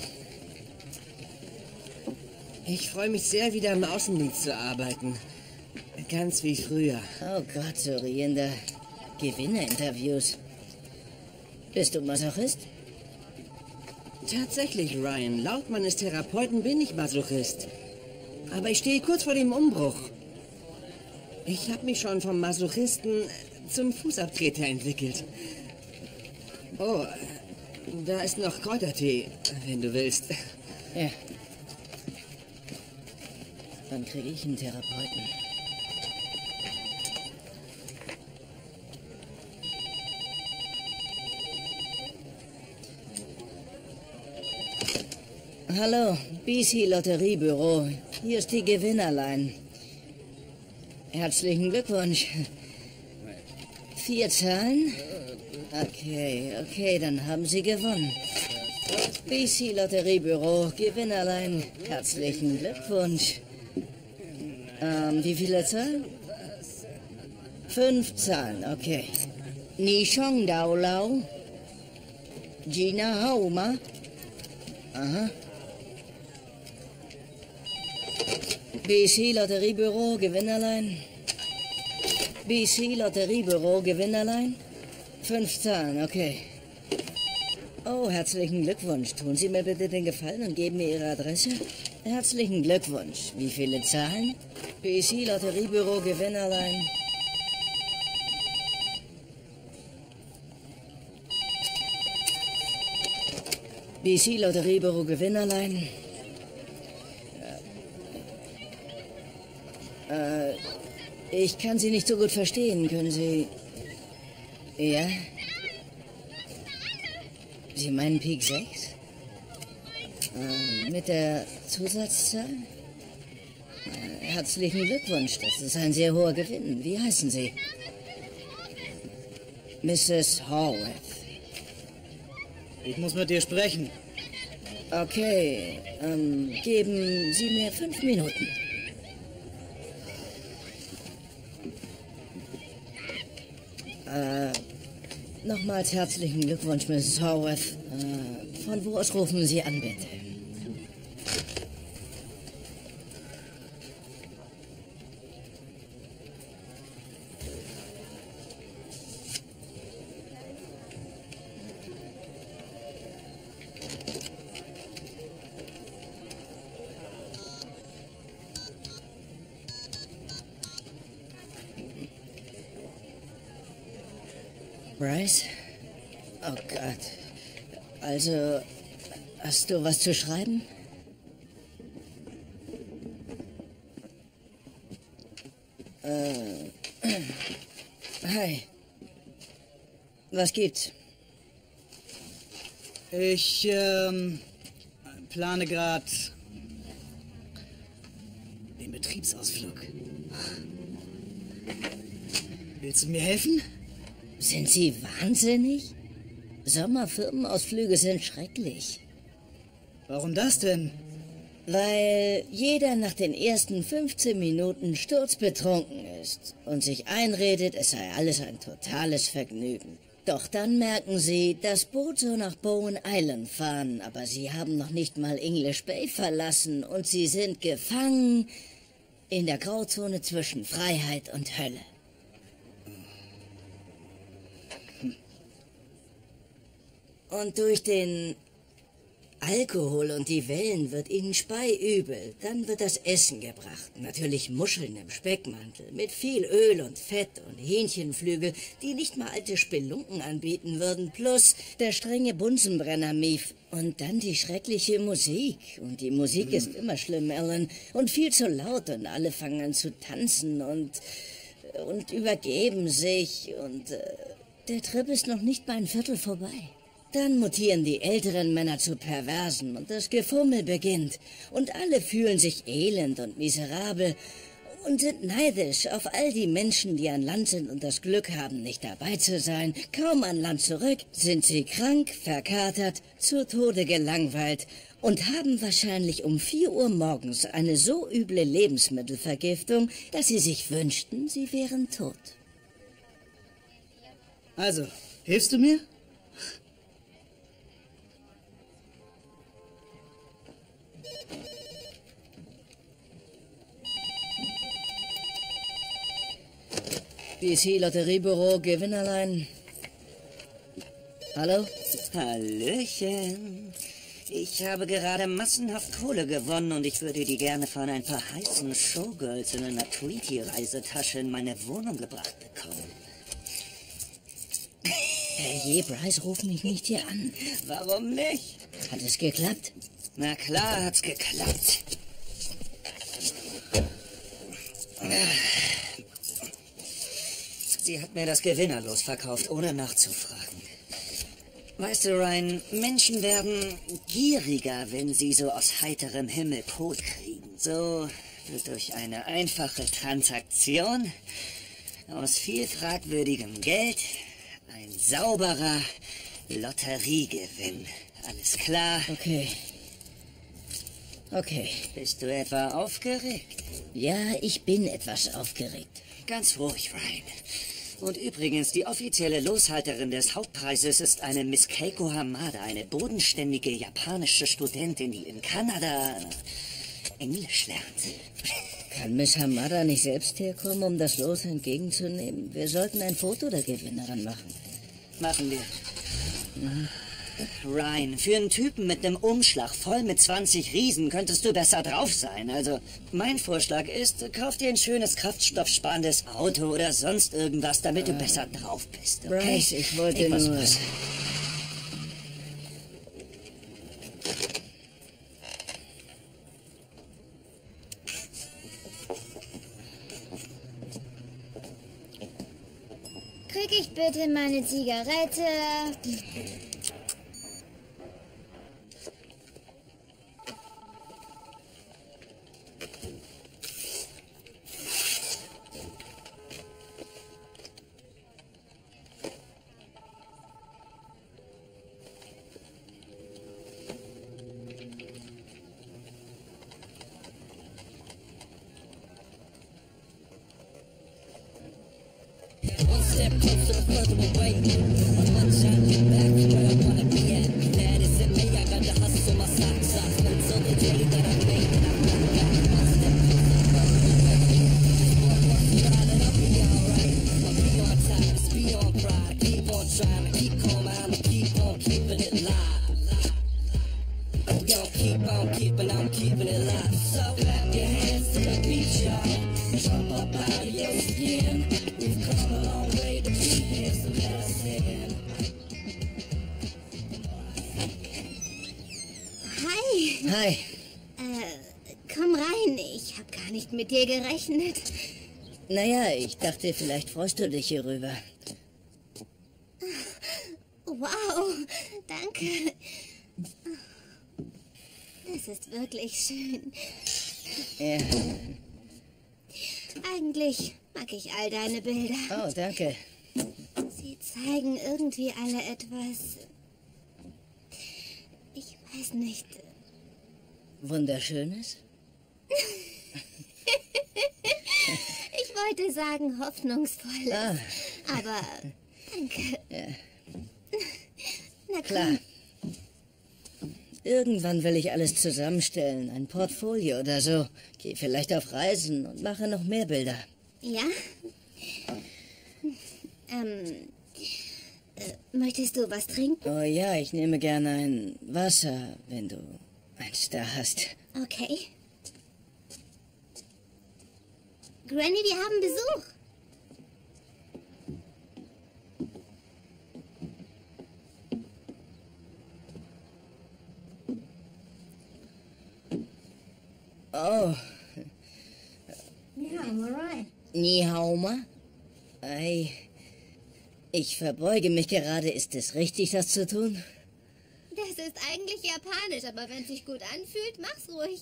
Ich freue mich sehr, wieder im Außendienst zu arbeiten. Ganz wie früher. Oh Gott, so riechende Gewinnerinterviews. Bist du Masochist? Tatsächlich, Ryan. Laut meines Therapeuten bin ich Masochist. Aber ich stehe kurz vor dem Umbruch. Ich habe mich schon vom Masochisten zum Fußabtreter entwickelt. Oh, da ist noch Kräutertee, wenn du willst. Ja. Dann kriege ich einen Therapeuten. Hallo, B C Lotteriebüro. Hier ist die Gewinnerlein. Herzlichen Glückwunsch. Vier Zahlen? Okay, okay, dann haben Sie gewonnen. B C Lotteriebüro, Gewinnerlein. Herzlichen Glückwunsch. Ähm, wie viele Zahlen? Fünf Zahlen, okay. Nishong Dao Lao. Gina Hauma. Aha. B C Lotteriebüro, Gewinnerlein. B C Lotteriebüro, Gewinnerlein. Fünf Zahlen, okay. Oh, herzlichen Glückwunsch. Tun Sie mir bitte den Gefallen und geben mir Ihre Adresse. Herzlichen Glückwunsch. Wie viele Zahlen? B C Lotteriebüro Gewinnerlein. B C Lotteriebüro Gewinnerlein. Äh, ich kann Sie nicht so gut verstehen. Können Sie... Ja? Sie meinen Pik sechs? Äh, mit der Zusatzzahl? Äh, herzlichen Glückwunsch, das ist ein sehr hoher Gewinn. Wie heißen Sie? Misses Horwath. Ich muss mit dir sprechen. Okay, ähm, geben Sie mir fünf Minuten. Äh, nochmals herzlichen Glückwunsch, Misses Horwath. Äh, von wo aus rufen Sie an, bitte? Bryce? Oh Gott. Also, hast du was zu schreiben? Äh. Hi. Was gibt's? Ich, ähm, plane gerade den Betriebsausflug. Willst du mir helfen? Sind Sie wahnsinnig? Sommerfirmenausflüge sind schrecklich. Warum das denn? Weil jeder nach den ersten fünfzehn Minuten sturzbetrunken ist und sich einredet, es sei alles ein totales Vergnügen. Doch dann merken sie, das Boot soll nach Bowen Island fahren, aber sie haben noch nicht mal English Bay verlassen und sie sind gefangen in der Grauzone zwischen Freiheit und Hölle. Und durch den Alkohol und die Wellen wird ihnen speiübel. Dann wird das Essen gebracht. Natürlich Muscheln im Speckmantel mit viel Öl und Fett und Hähnchenflügel, die nicht mal alte Spelunken anbieten würden. Plus der strenge Bunsenbrenner Mief. Und dann die schreckliche Musik. Und die Musik ist immer schlimm, Alan. Und viel zu laut und alle fangen an zu tanzen und, und übergeben sich. Und äh, der Trip ist noch nicht mal ein Viertel vorbei. Dann mutieren die älteren Männer zu Perversen und das Gefummel beginnt. Und alle fühlen sich elend und miserabel und sind neidisch auf all die Menschen, die an Land sind und das Glück haben, nicht dabei zu sein. Kaum an Land zurück, sind sie krank, verkatert, zu Tode gelangweilt und haben wahrscheinlich um vier Uhr morgens eine so üble Lebensmittelvergiftung, dass sie sich wünschten, sie wären tot. Also, hilfst du mir? B C Lotteriebüro Gewinnerlein. Hallo? Hallöchen. Ich habe gerade massenhaft Kohle gewonnen und ich würde die gerne von ein paar heißen Showgirls in einer Tweety-Reisetasche in meine Wohnung gebracht bekommen. Herrje, Bryce, ruf mich nicht hier an. Warum nicht? Hat es geklappt? Na klar hat's geklappt. Sie hat mir das Gewinnerlos verkauft, ohne nachzufragen. Weißt du, Ryan, Menschen werden gieriger, wenn sie so aus heiterem Himmel Kot kriegen. So wird durch eine einfache Transaktion aus viel fragwürdigem Geld ein sauberer Lotteriegewinn. Alles klar? Okay. Okay. Bist du etwa aufgeregt? Ja, ich bin etwas aufgeregt. Ganz ruhig, Ryan. Und übrigens, die offizielle Loshalterin des Hauptpreises ist eine Miss Keiko Hamada, eine bodenständige japanische Studentin, die in Kanada Englisch lernt. Kann Miss Hamada nicht selbst herkommen, um das Los entgegenzunehmen? Wir sollten ein Foto der Gewinnerin machen. Machen wir. Mhm. Ryan, für einen Typen mit einem Umschlag voll mit zwanzig Riesen könntest du besser drauf sein. Also, mein Vorschlag ist, kauf dir ein schönes kraftstoffsparendes Auto oder sonst irgendwas, damit du uh, besser drauf bist, okay? Bryce, ich wollte ich nur... Was. Krieg ich bitte meine Zigarette? Hi. Äh, komm rein. Ich habe gar nicht mit dir gerechnet. Naja, ich dachte, vielleicht freust du dich hierüber. Wow, danke. Das ist wirklich schön. Ja. Eigentlich mag ich all deine Bilder. Oh, danke. Sie zeigen irgendwie alle etwas... Ich weiß nicht... Wunderschönes? Ich wollte sagen hoffnungsvolles. Ah. Aber danke. Ja. Na klar. Irgendwann will ich alles zusammenstellen. Ein Portfolio oder so. Gehe vielleicht auf Reisen und mache noch mehr Bilder. Ja? Ähm... Äh, möchtest du was trinken? Oh ja, ich nehme gerne ein Wasser, wenn du eins da hast. Okay. Granny, wir haben Besuch. Oh. Ja, Mariah. Ni hao ma? Ei. Ich verbeuge mich gerade. Ist es richtig, das zu tun? Das ist eigentlich japanisch, aber wenn es sich gut anfühlt, mach's ruhig.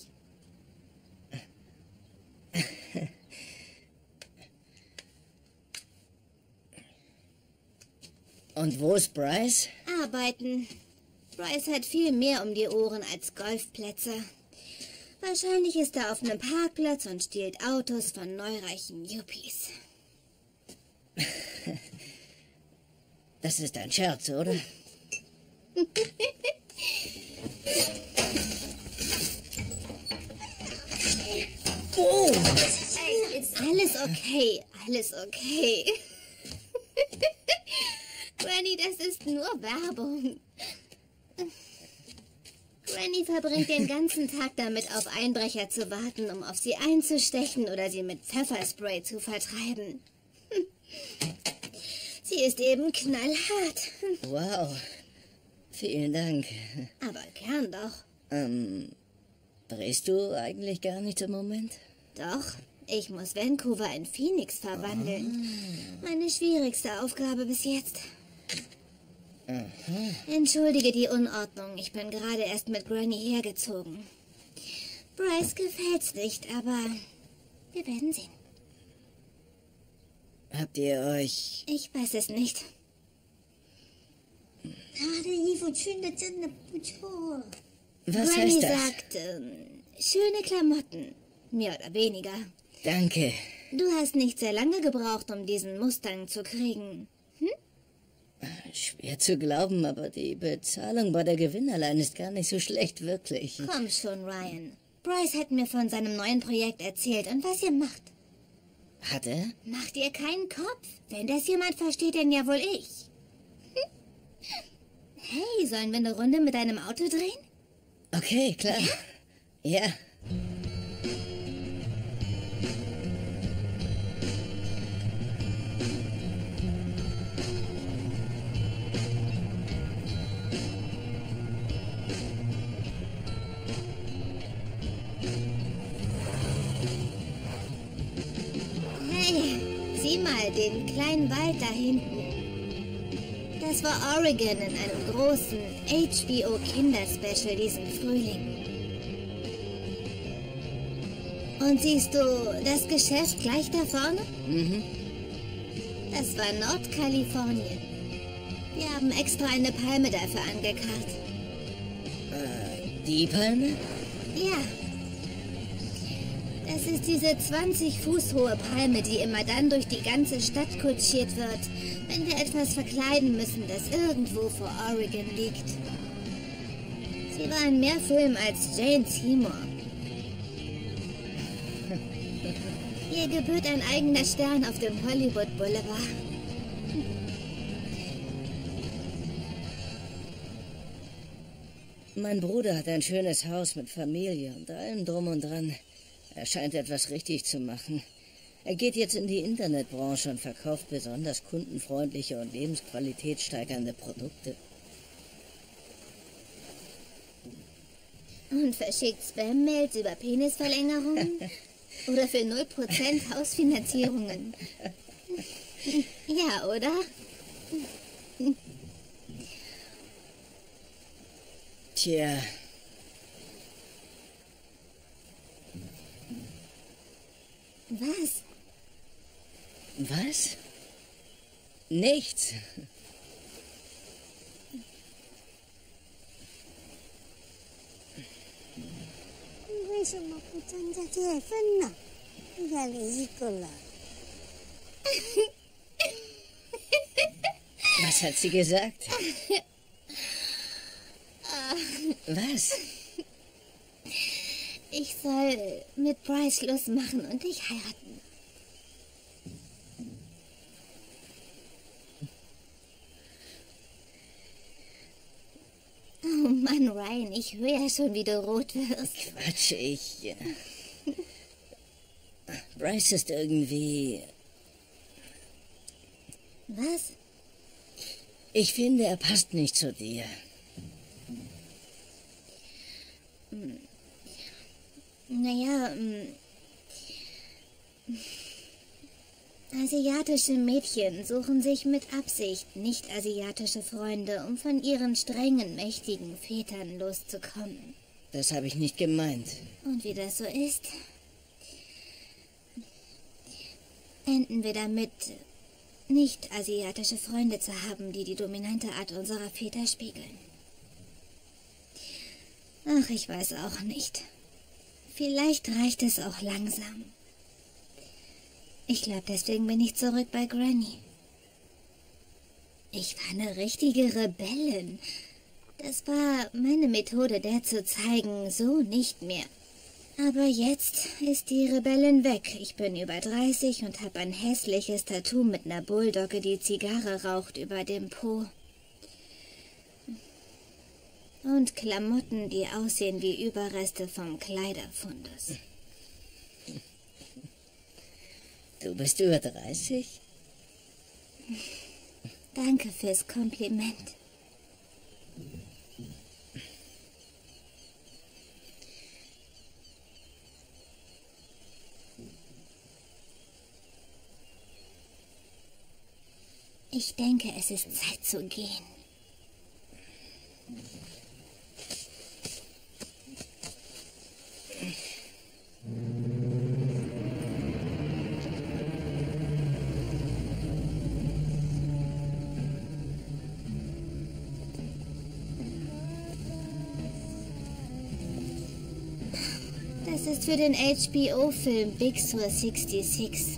Und wo ist Bryce? Arbeiten. Bryce hat viel mehr um die Ohren als Golfplätze. Wahrscheinlich ist er auf einem Parkplatz und stiehlt Autos von neureichen Yuppies. Das ist ein Scherz, oder? Oh! Alles okay, alles okay. Granny, das ist nur Werbung. Granny verbringt den ganzen Tag damit, auf Einbrecher zu warten, um auf sie einzustechen oder sie mit Pfefferspray zu vertreiben. Sie ist eben knallhart. Wow. Vielen Dank. Aber gern doch. Ähm, drehst du eigentlich gar nicht im Moment? Doch. Ich muss Vancouver in Phoenix verwandeln. Oh. Meine schwierigste Aufgabe bis jetzt. Aha. Entschuldige die Unordnung. Ich bin gerade erst mit Granny hergezogen. Bryce gefällt's nicht, aber wir werden sehen. Habt ihr euch... Ich weiß es nicht. Was Granny heißt das? sagt, ähm, schöne Klamotten. Mehr oder weniger. Danke. Du hast nicht sehr lange gebraucht, um diesen Mustang zu kriegen. Hm? Schwer zu glauben, aber die Bezahlung bei der Gewinnerlein ist gar nicht so schlecht, wirklich. Komm schon, Ryan. Bryce hat mir von seinem neuen Projekt erzählt und was ihr macht. Hat er? Macht ihr keinen Kopf? Wenn das jemand versteht, dann ja wohl ich. Hey, sollen wir eine Runde mit deinem Auto drehen? Okay, klar. Ja. Hey, sieh mal den kleinen Wald da hinten. Das war Oregon in einem großen H B O-Kinderspecial diesen Frühling. Und siehst du das Geschäft gleich da vorne? Mhm. Das war Nordkalifornien. Wir haben extra eine Palme dafür angekarrt. Äh, die Palme? Ja. Das ist diese zwanzig Fuß hohe Palme, die immer dann durch die ganze Stadt kutschiert wird, wenn wir etwas verkleiden müssen, das irgendwo vor Oregon liegt. Sie war in mehr Filmen als Jane Seymour. Ihr gebührt ein eigener Stern auf dem Hollywood Boulevard. Mein Bruder hat ein schönes Haus mit Familie und allem drum und dran. Er scheint etwas richtig zu machen. Er geht jetzt in die Internetbranche und verkauft besonders kundenfreundliche und Lebensqualität steigernde Produkte. Und verschickt Spam-Mails über Penisverlängerungen? Oder für null Prozent Hausfinanzierungen? Ja, oder? Tja. Was? Was? Nichts. Was hat sie gesagt? Was? Ich soll mit Bryce Schluss machen und dich heiraten. Oh Mann, Ryan, ich höre ja schon, wie du rot wirst. Quatsch, ich... Äh, Bryce ist irgendwie... Was? Ich finde, er passt nicht zu dir. Hm. Naja, hm. Asiatische Mädchen suchen sich mit Absicht nicht-asiatische Freunde, um von ihren strengen, mächtigen Vätern loszukommen. Das habe ich nicht gemeint. Und wie das so ist, enden wir damit, nicht-asiatische Freunde zu haben, die die dominante Art unserer Väter spiegeln. Ach, ich weiß auch nicht. Vielleicht reicht es auch langsam. Ich glaube, deswegen bin ich zurück bei Granny. Ich war eine richtige Rebellin. Das war meine Methode, der zu zeigen, so nicht mehr. Aber jetzt ist die Rebellin weg. Ich bin über dreißig und habe ein hässliches Tattoo mit einer Bulldogge, die Zigarre raucht über dem Po. Und Klamotten, die aussehen wie Überreste vom Kleiderfundus. Du bist über dreißig? Danke fürs Kompliment. Ich denke, es ist Zeit zu gehen. Das ist für den H B O-Film Big Sur sechsundsechzig.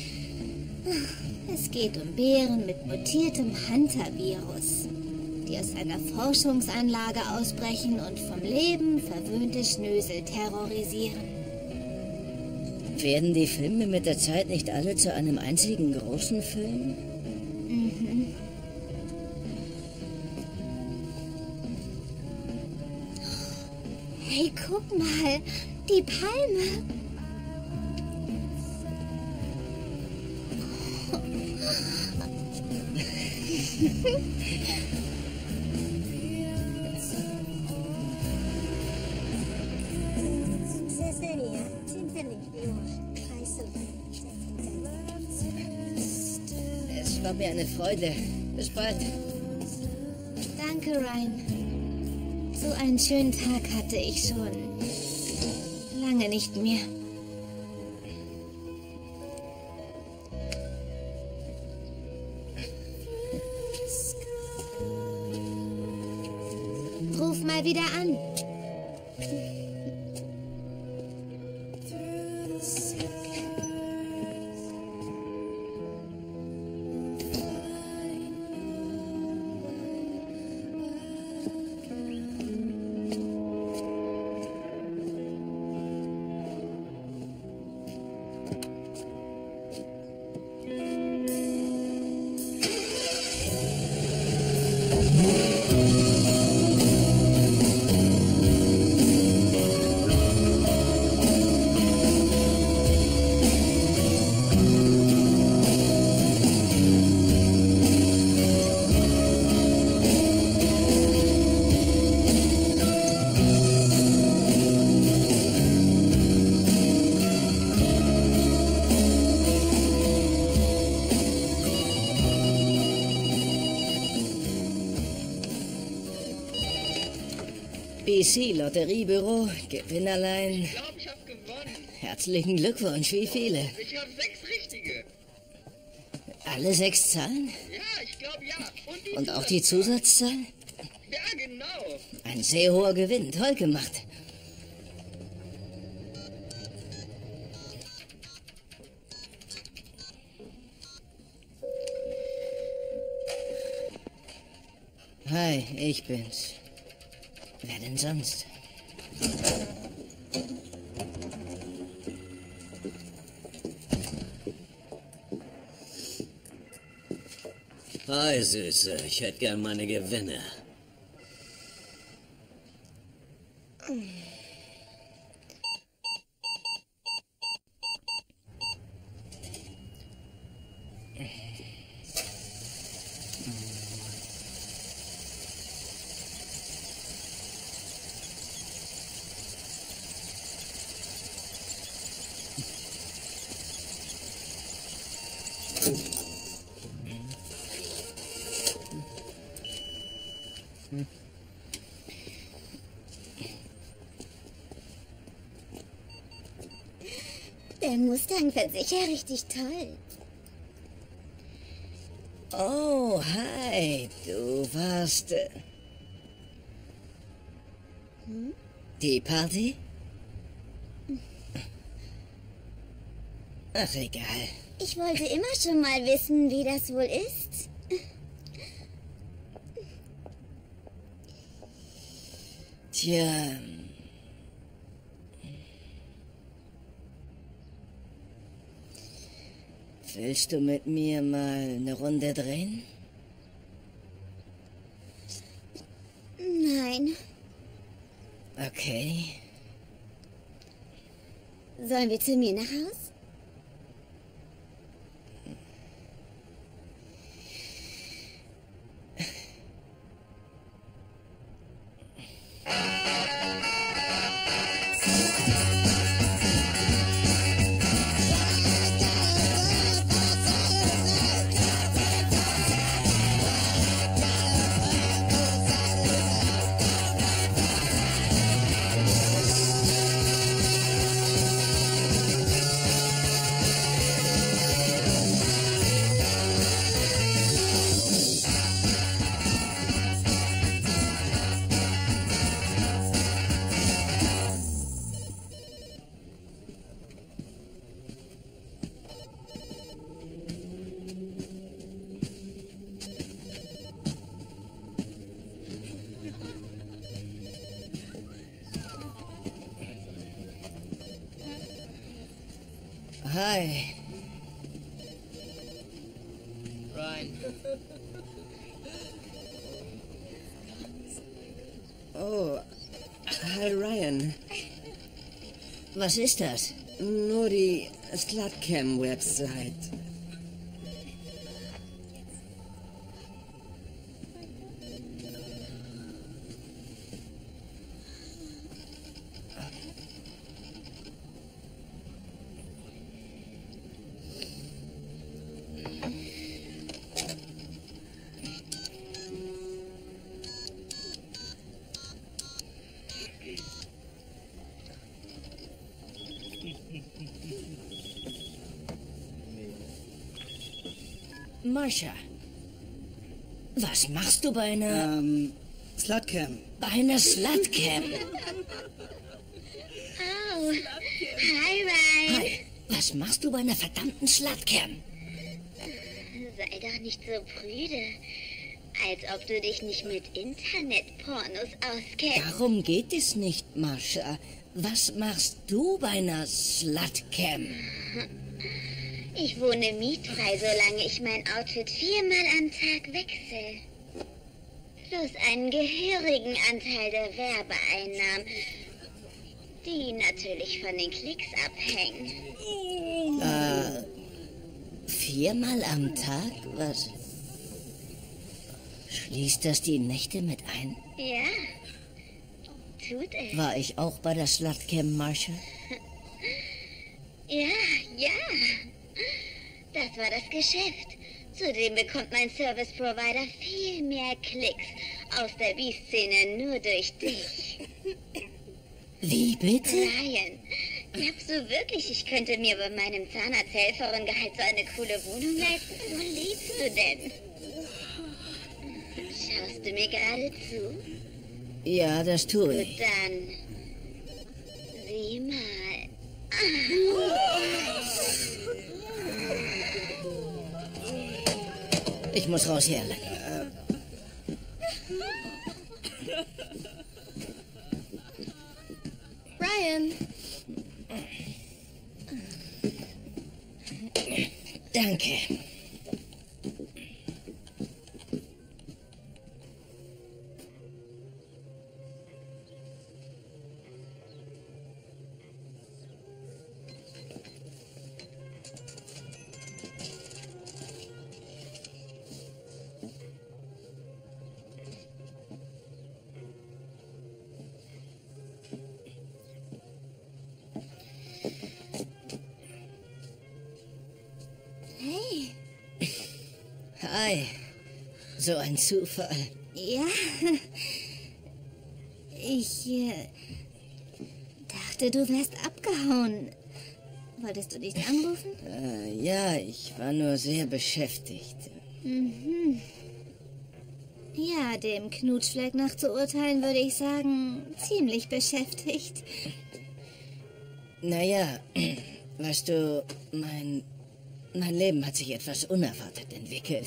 Es geht um Bären mit mutiertem Hunter-Virus, die aus einer Forschungsanlage ausbrechen und vom Leben verwöhnte Schnösel terrorisieren. Werden die Filme mit der Zeit nicht alle zu einem einzigen großen Film? Mhm. Hey, guck mal, die Palme. Es war mir eine Freude. Bis bald. Danke, Ryan. So einen schönen Tag hatte ich schon lange nicht mehr. Ruf mal wieder an. B C Lotteriebüro, Gewinnerlein. Ich glaube, ich habe gewonnen. Herzlichen Glückwunsch, wie viele? Ich habe sechs richtige. Alle sechs Zahlen? Ja, ich glaube ja. Und, die Und auch die Zusatzzahl? Ja, genau. Ein sehr hoher Gewinn, toll gemacht. Hi, ich bin's. Wer denn sonst? Hi, Süße. Ich hätte gern meine Gewinne. Der Mustang fand sich ja richtig toll. Oh, hi. Du warst... Äh, Hm? die Party? Ach, egal. Ich wollte immer schon mal wissen, wie das wohl ist. Tja... Willst du mit mir mal eine Runde drehen? Nein. Okay. Sollen wir zu mir nach Haus? Hi. Ryan. Oh, bei Ryan. Was ist das? Nur die Slutcam-Website. Marsha, was machst du bei einer... Ähm, Slutcam. Bei einer Slutcam? Oh, hi, Ryan. Hi, was machst du bei einer verdammten Slutcam? Sei doch nicht so prüde. Als ob du dich nicht mit Internetpornos auskennst. Darum geht es nicht, Marsha. Was machst du bei einer Slutcam? Ich wohne mietfrei, solange ich mein Outfit viermal am Tag wechsle. Plus einen gehörigen Anteil der Werbeeinnahmen, die natürlich von den Klicks abhängen. Äh, viermal am Tag? Was? Schließt das die Nächte mit ein? Ja, tut es. War ich auch bei der Slutcam, Marsha? Ja, ja. Das war das Geschäft. Zudem bekommt mein Service Provider viel mehr Klicks aus der B-Szene nur durch dich. Wie bitte? Ryan, glaubst du wirklich, ich könnte mir bei meinem Zahnarzthelferengehalt so eine coole Wohnung leisten? Wo lebst du denn? Schaust du mir gerade zu? Ja, das tue Gut, ich. dann sieh mal. Ich muss raus hier. Ryan. Danke. Hey. Hi. So ein Zufall. Ja. Ich äh, dachte, du wärst abgehauen. Wolltest du dich anrufen? Äh, ja, ich war nur sehr beschäftigt. Mhm. Ja, dem Knutschfleck nach zu urteilen, würde ich sagen, ziemlich beschäftigt. Naja, weißt du, mein, mein Leben hat sich etwas unerwartet entwickelt.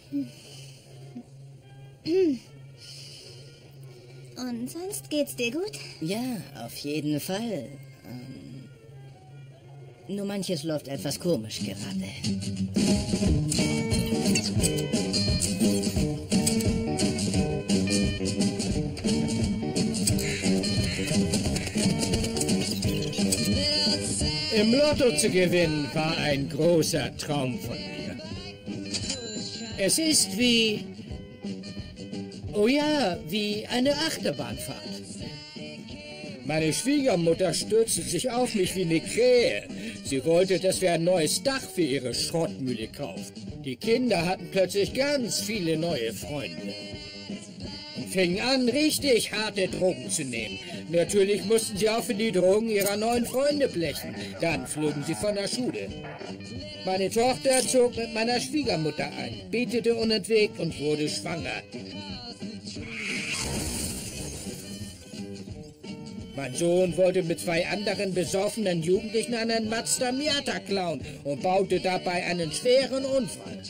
Und sonst geht's dir gut? Ja, auf jeden Fall. Ähm, nur manches läuft etwas komisch gerade. Im Lotto zu gewinnen war ein großer Traum von mir. Es ist wie... Oh ja, wie eine Achterbahnfahrt. Meine Schwiegermutter stürzte sich auf mich wie eine Krähe. Sie wollte, dass wir ein neues Dach für ihre Schrottmühle kaufen. Die Kinder hatten plötzlich ganz viele neue Freunde. Und fingen an, richtig harte Drogen zu nehmen. Natürlich mussten sie auch für die Drogen ihrer neuen Freunde blechen. Dann flogen sie von der Schule. Meine Tochter zog mit meiner Schwiegermutter ein, betete unentwegt und wurde schwanger. Mein Sohn wollte mit zwei anderen besoffenen Jugendlichen einen Mazda Miata klauen und baute dabei einen schweren Unfall.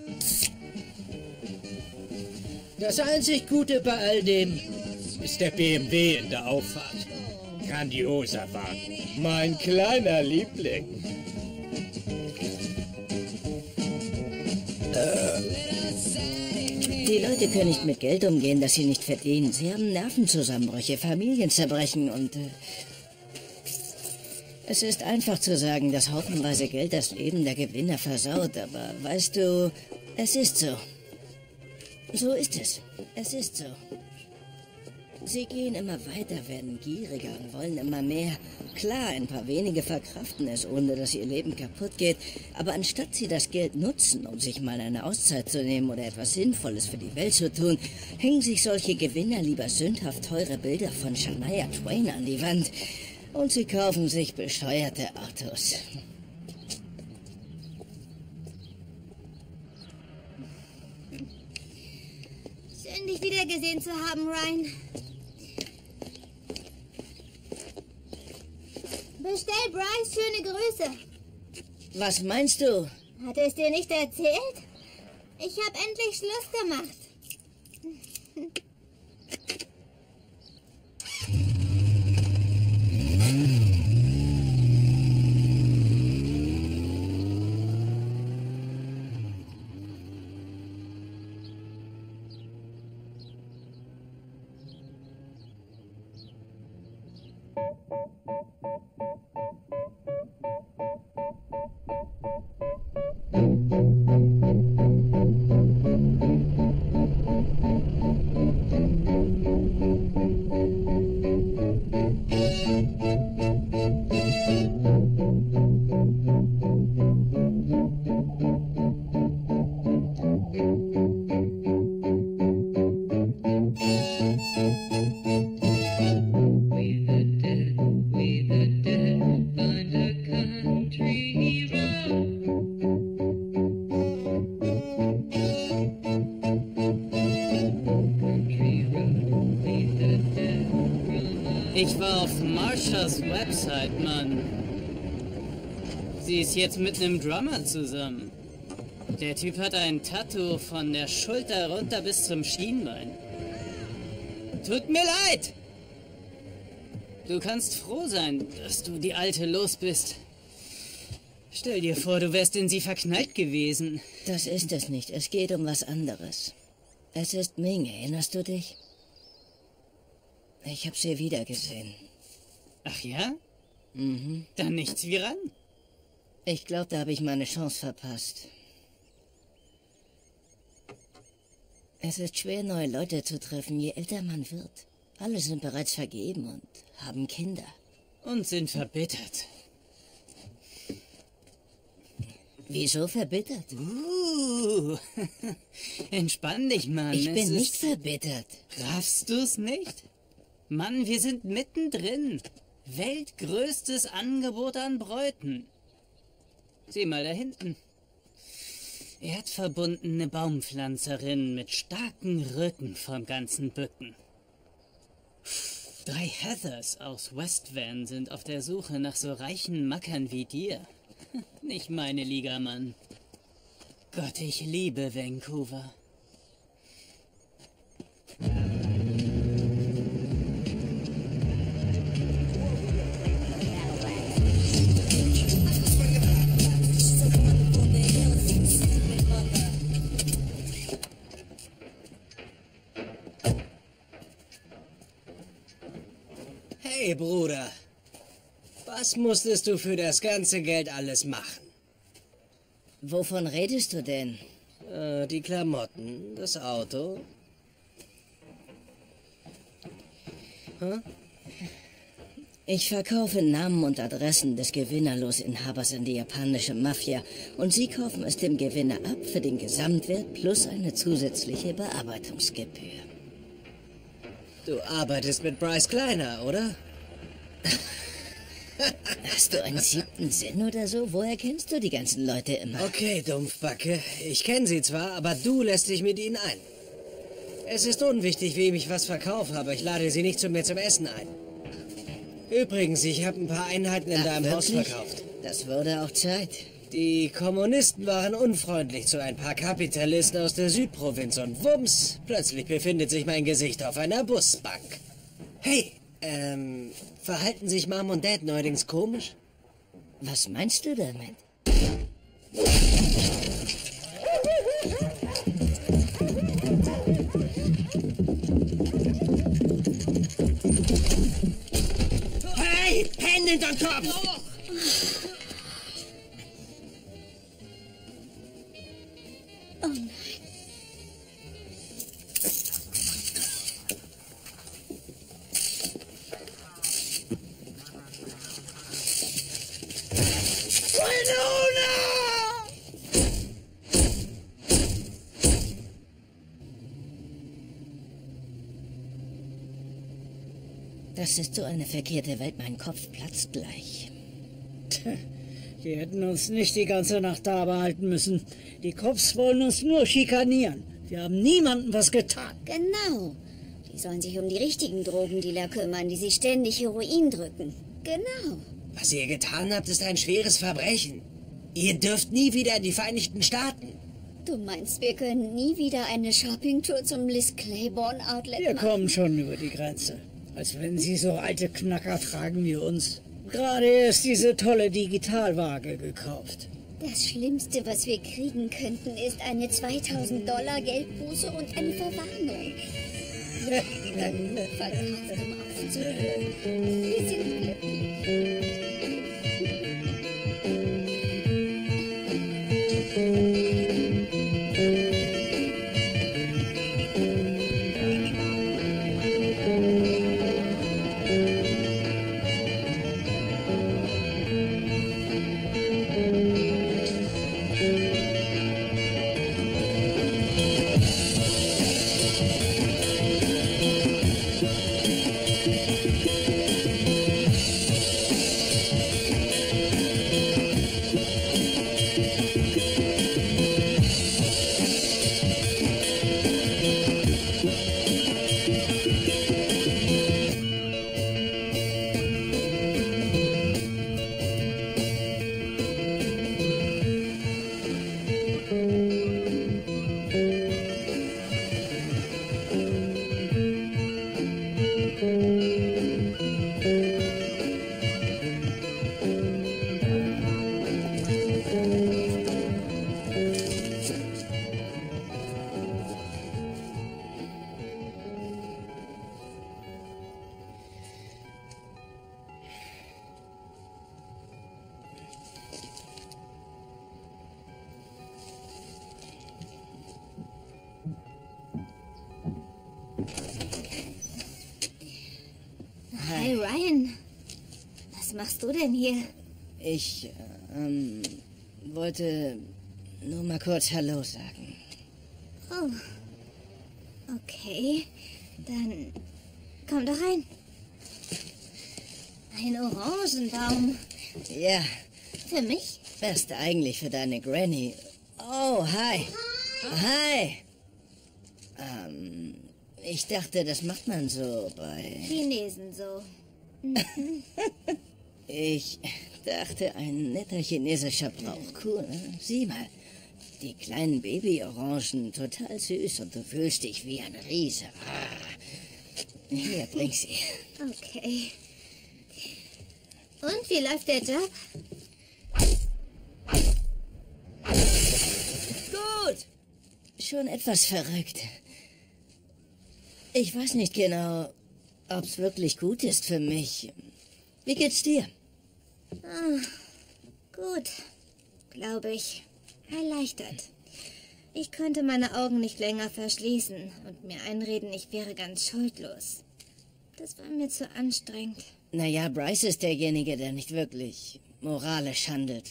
Das einzig Gute bei all dem ist der B M W in der Auffahrt. Grandioser Wagen. Mein kleiner Liebling. Die Leute können nicht mit Geld umgehen, das sie nicht verdienen. Sie haben Nervenzusammenbrüche, Familienzerbrechen und... Äh, es ist einfach zu sagen, dass haufenweise Geld das Leben der Gewinner versaut, aber weißt du, es ist so. So ist es. Es ist so. Sie gehen immer weiter, werden gieriger und wollen immer mehr. Klar, ein paar wenige verkraften es, ohne dass ihr Leben kaputt geht. Aber anstatt sie das Geld nutzen, um sich mal eine Auszeit zu nehmen oder etwas Sinnvolles für die Welt zu tun, hängen sich solche Gewinner lieber sündhaft teure Bilder von Shania Twain an die Wand. Und sie kaufen sich bescheuerte Autos. Schön, dich wiedergesehen zu haben, Ryan. Bestell Bryce schöne Grüße. Was meinst du? Hat er es dir nicht erzählt? Ich habe endlich Schluss gemacht. Ich war auf Marshas Website, Mann. Sie ist jetzt mit einem Drummer zusammen. Der Typ hat ein Tattoo von der Schulter runter bis zum Schienbein. Tut mir leid! Du kannst froh sein, dass du die Alte los bist. Stell dir vor, du wärst in sie verknallt gewesen. Das ist es nicht. Es geht um was anderes. Es ist Ming, erinnerst du dich? Ich habe sie wiedergesehen. Ach ja? Mhm. Dann nichts wie ran. Ich glaube, da habe ich meine Chance verpasst. Es ist schwer, neue Leute zu treffen, je älter man wird. Alle sind bereits vergeben und haben Kinder. Und sind verbittert. Wieso verbittert? Uh, entspann dich, Mann. Ich es bin ist... nicht verbittert. Raffst du's nicht? Mann, wir sind mittendrin. Weltgrößtes Angebot an Bräuten. Sieh mal da hinten. Erdverbundene Baumpflanzerin mit starken Rücken vom ganzen Bücken. Drei Heathers aus West Van sind auf der Suche nach so reichen Mackern wie dir. Nicht meine Liga, Mann. Gott, ich liebe Vancouver. Hey, Bruder. Was musstest du für das ganze Geld alles machen? Wovon redest du denn? Äh, die Klamotten, das Auto. Huh? Ich verkaufe Namen und Adressen des gewinnerlosen Inhabers an die japanische Mafia und sie kaufen es dem Gewinner ab für den Gesamtwert plus eine zusätzliche Bearbeitungsgebühr. Du arbeitest mit Bryce Kleiner, oder? Hast du einen siebten Sinn oder so? Woher kennst du die ganzen Leute immer? Okay, Dumpfbacke. Ich kenne sie zwar, aber du lässt dich mit ihnen ein. Es ist unwichtig, wem ich was verkaufe, aber ich lade sie nicht zu mir zum Essen ein. Übrigens, ich habe ein paar Einheiten in Ach, deinem wirklich? Haus verkauft. Das wurde auch Zeit. Die Kommunisten waren unfreundlich zu ein paar Kapitalisten aus der Südprovinz und wumms, plötzlich befindet sich mein Gesicht auf einer Busbank. Hey, ähm, verhalten sich Mom und Dad neuerdings komisch? Was meinst du damit? Hände hinterm Kopf! Oh nein. Das ist so eine verkehrte Welt, mein Kopf platzt gleich. Die hätten uns nicht die ganze Nacht da behalten müssen. Die Cops wollen uns nur schikanieren. Wir haben niemandem was getan. Genau. Die sollen sich um die richtigen Drogendealer kümmern, die sich ständig Heroin drücken. Genau. Was ihr getan habt, ist ein schweres Verbrechen. Ihr dürft nie wieder in die Vereinigten Staaten. Du meinst, wir können nie wieder eine Shoppingtour zum Liz Claiborne Outlet Wir machen? kommen schon über die Grenze. Als wenn sie so alte Knacker fragen wie uns. Gerade erst diese tolle Digitalwaage gekauft. Das Schlimmste, was wir kriegen könnten, ist eine zweitausend Dollar Geldbuße und eine Verwarnung. Verdammt, um aufzuhören. Wir sind glücklich. Hey Ryan, was machst du denn hier? Ich ähm, wollte nur mal kurz Hallo sagen. Oh, okay, dann komm doch rein. Ein Orangenbaum. Ja. Für mich? Beste eigentlich für deine Granny. Oh, hi. Hi. Ähm, ich dachte, das macht man so bei... Chinesen so. Mhm. Ich dachte, ein netter chinesischer Brauch. Cool. Sieh mal, die kleinen Babyorangen, total süß und du fühlst dich wie ein Riese. Ah. Hier, bring sie. Okay. Und wie läuft der Job? Gut. Schon etwas verrückt. Ich weiß nicht genau, ob's wirklich gut ist für mich. Wie geht's dir? Ah, gut, glaube ich. Erleichtert. Ich konnte meine Augen nicht länger verschließen und mir einreden, ich wäre ganz schuldlos. Das war mir zu anstrengend. Naja, Bryce ist derjenige, der nicht wirklich moralisch handelt.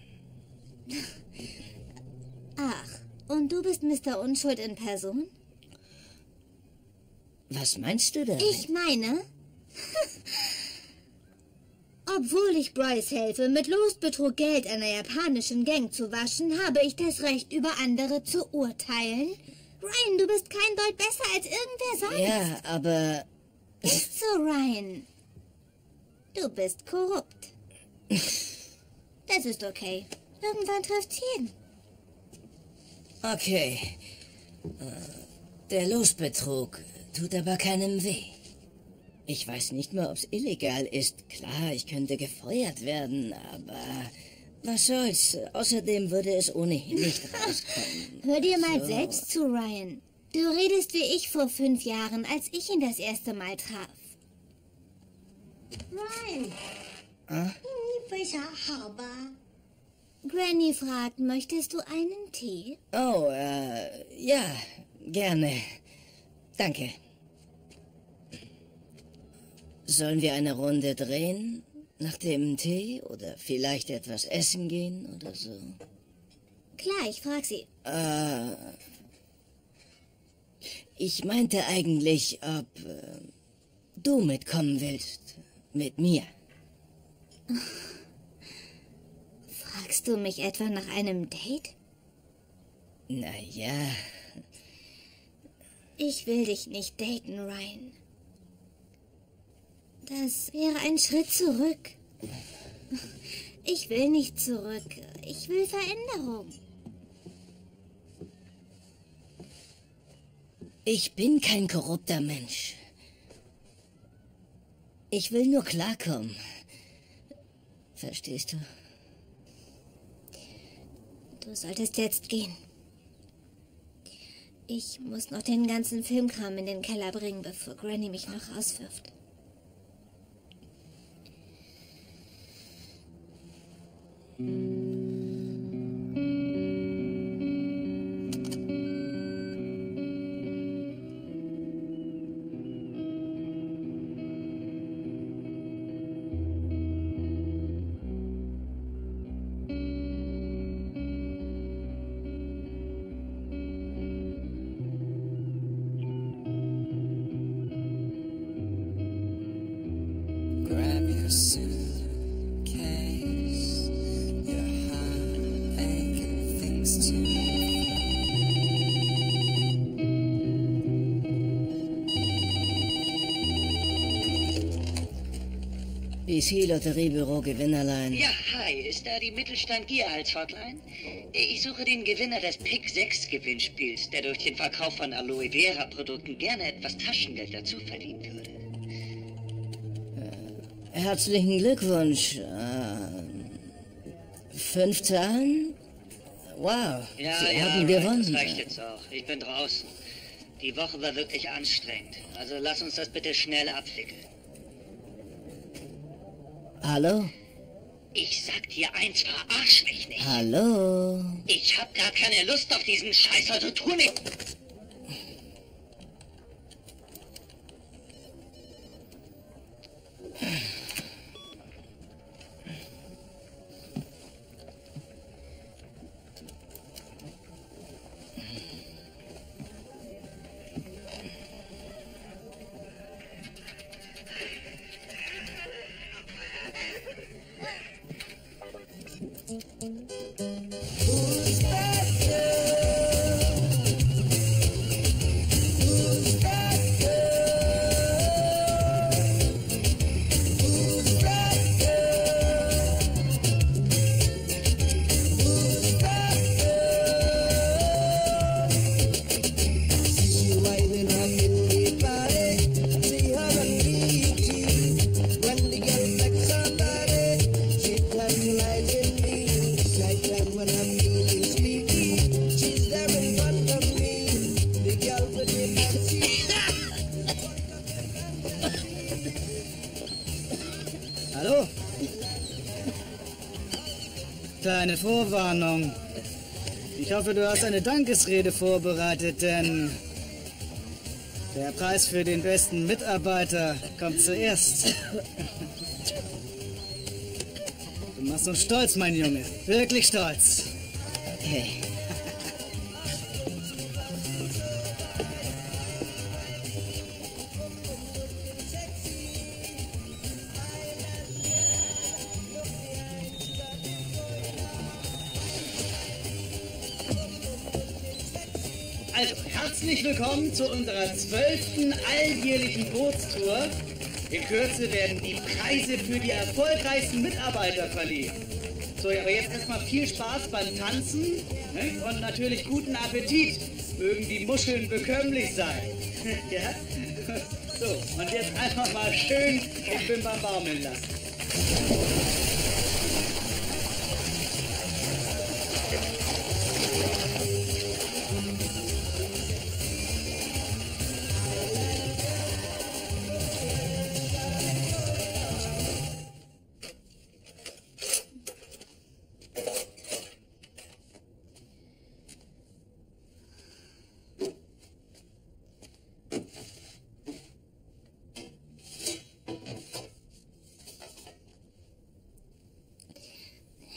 Ach, und du bist Mister Unschuld in Person? Was meinst du denn? Ich meine... Obwohl ich Bryce helfe, mit Losbetrug Geld einer japanischen Gang zu waschen, habe ich das Recht, über andere zu urteilen. Ryan, du bist kein Deut besser als irgendwer sonst. Ja, aber... Ist so, Ryan. Du bist korrupt. Das ist okay. Irgendwann trifft's jeden. Okay. Der Losbetrug tut aber keinem weh. Ich weiß nicht mal, ob's illegal ist. Klar, ich könnte gefeuert werden, aber was soll's. Außerdem würde es ohnehin nicht rauskommen. Hör dir mal So. selbst zu, Ryan. Du redest wie ich vor fünf Jahren, als ich ihn das erste Mal traf. Ryan, Ah? 非常好吧？ Granny fragt, möchtest du einen Tee? Oh, äh, ja, gerne. Danke. Sollen wir eine Runde drehen? Nach dem Tee? Oder vielleicht etwas essen gehen oder so? Klar, ich frag sie. Äh, ich meinte eigentlich, ob äh, du mitkommen willst. Mit mir. Fragst du mich etwa nach einem Date? Na ja. Ich will dich nicht daten, Ryan. Das wäre ein Schritt zurück. Ich will nicht zurück. Ich will Veränderung. Ich bin kein korrupter Mensch. Ich will nur klarkommen. Verstehst du? Du solltest jetzt gehen. Ich muss noch den ganzen Filmkram in den Keller bringen, bevor Granny mich noch rauswirft. Grab your suitcase, your heart aching things to B C Lotteriebüro Gewinnerlein. Ja, hi, ist da die Mittelstand Gierhals Hotline? Ich suche den Gewinner des Pick sechs Gewinnspiels, der durch den Verkauf von Aloe Vera Produkten gerne etwas Taschengeld dazu verdienen würde. Herzlichen Glückwunsch. Äh, fünf Zahlen? Wow, Ja, Sie ja, haben right, gewonnen. das reicht jetzt auch. Ich bin draußen. Die Woche war wirklich anstrengend. Also lass uns das bitte schnell abwickeln. Hallo? Ich sag dir eins, verarsch mich nicht. Hallo? Ich hab gar keine Lust auf diesen Scheiß, also tu nicht. Hallo? Kleine Vorwarnung. Ich hoffe, du hast eine Dankesrede vorbereitet, denn der Preis für den besten Mitarbeiter kommt zuerst. Du machst uns stolz, mein Junge. Wirklich stolz. Hey. Also, herzlich willkommen zu unserer zwölften alljährlichen Bootstour. In Kürze werden die Preise für die erfolgreichsten Mitarbeiter verliehen. So, aber jetzt erstmal viel Spaß beim Tanzen, ne? Und natürlich guten Appetit. Mögen die Muscheln bekömmlich sein. Ja? So, und jetzt einfach mal schön den Bimbam baumeln lassen.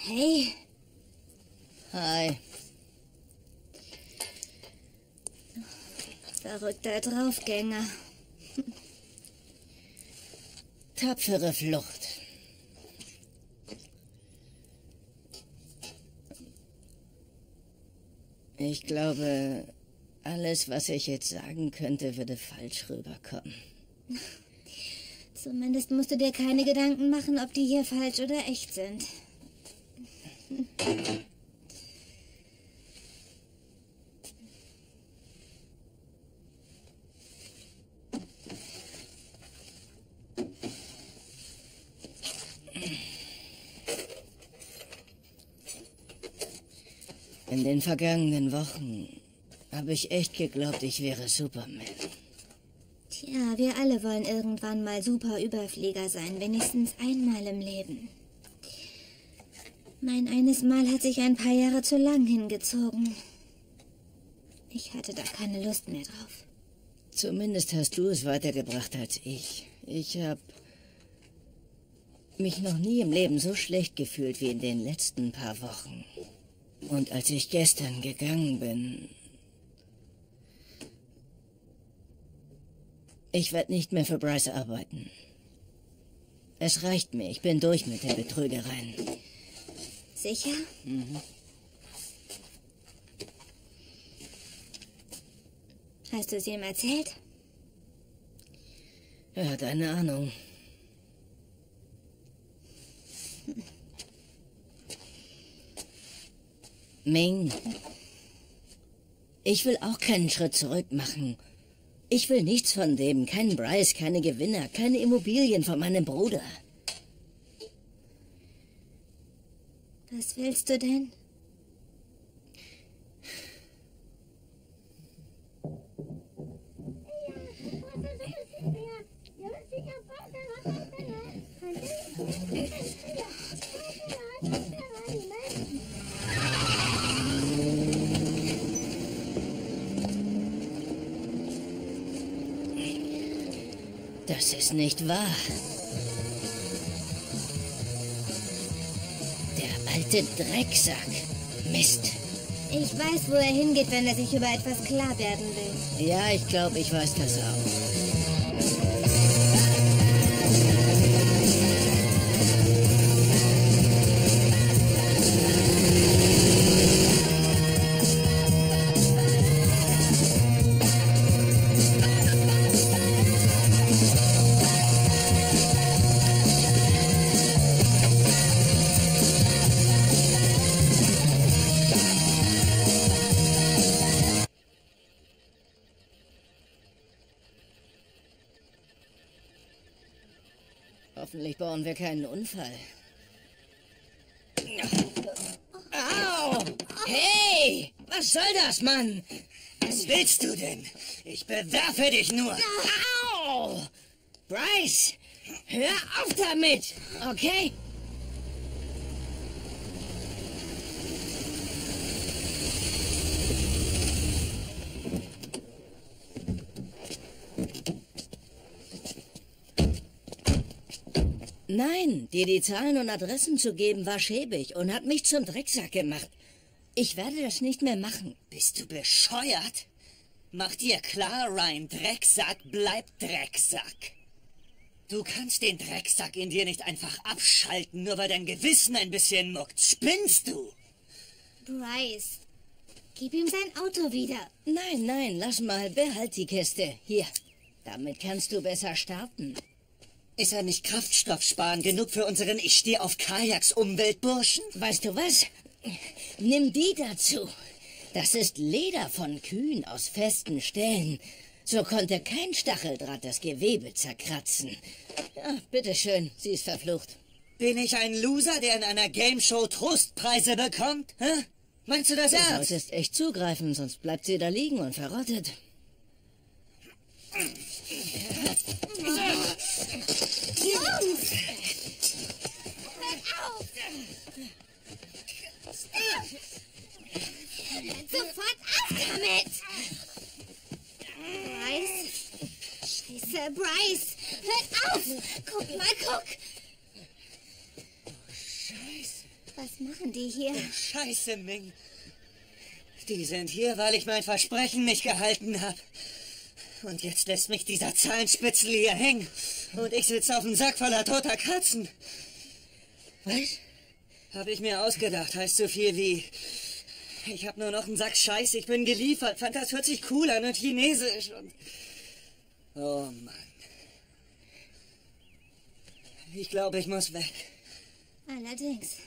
Hey. Hi. Verrückter Draufgänger. Tapfere Flucht. Ich glaube, alles, was ich jetzt sagen könnte, würde falsch rüberkommen. Zumindest musst du dir keine Gedanken machen, ob die hier falsch oder echt sind. In den vergangenen Wochen habe ich echt geglaubt, ich wäre Superman. Tja, wir alle wollen irgendwann mal Super-Überflieger sein, wenigstens einmal im Leben. Mein eines Mal hat sich ein paar Jahre zu lang hingezogen. Ich hatte da keine Lust mehr drauf. Zumindest hast du es weitergebracht als ich. Ich habe mich noch nie im Leben so schlecht gefühlt wie in den letzten paar Wochen. Und als ich gestern gegangen bin... Ich werde nicht mehr für Bryce arbeiten. Es reicht mir, ich bin durch mit den Betrügereien. Sicher? Mhm. Hast du es ihm erzählt? Er hat eine Ahnung. Ming, ich will auch keinen Schritt zurück machen. Ich will nichts von dem, keinen Bryce, keine Gewinner, keine Immobilien von meinem Bruder. Was willst du denn? Das ist nicht wahr. Der alte Drecksack. Mist. Ich weiß, wo er hingeht, wenn er sich über etwas klar werden will. Ja, ich glaube, ich weiß das auch. Hoffentlich bauen wir keinen Unfall. Au! Hey! Was soll das, Mann? Was willst du denn? Ich bewerfe dich nur. Au! Bryce! Hör auf damit! Okay? Nein, dir die Zahlen und Adressen zu geben, war schäbig und hat mich zum Drecksack gemacht. Ich werde das nicht mehr machen. Bist du bescheuert? Mach dir klar, Ryan, Drecksack bleibt Drecksack. Du kannst den Drecksack in dir nicht einfach abschalten, nur weil dein Gewissen ein bisschen muckt. Spinnst du? Bryce, gib ihm sein Auto wieder. Nein, nein, lass mal, behalt die Kiste. Hier, damit kannst du besser starten. Ist er nicht kraftstoffsparend genug für unseren Ich stehe auf Kajaks Umweltburschen? Weißt du was? Nimm die dazu. Das ist Leder von Kühen aus festen Stellen. So konnte kein Stacheldraht das Gewebe zerkratzen. Ja, bitteschön, sie ist verflucht. Bin ich ein Loser, der in einer Gameshow Trostpreise bekommt? Hä? Meinst du das ernst? Du solltest echt zugreifen, sonst bleibt sie da liegen und verrottet. Jungs! Hört auf! Sofort auf damit! Bryce? Scheiße, Bryce! Hört auf! Guck mal, guck! Scheiße. Was machen die hier? Scheiße, Ming. Die sind hier, weil ich mein Versprechen nicht gehalten habe. Und jetzt lässt mich dieser Zahlenspitzel hier hängen. Und ich sitze auf einem Sack voller toter Katzen. Was? Habe ich mir ausgedacht. Heißt so viel wie... Ich habe nur noch einen Sack Scheiß, ich bin geliefert. Fand das hört sich cool an und chinesisch und... Oh Mann. Ich glaube, ich muss weg. Allerdings.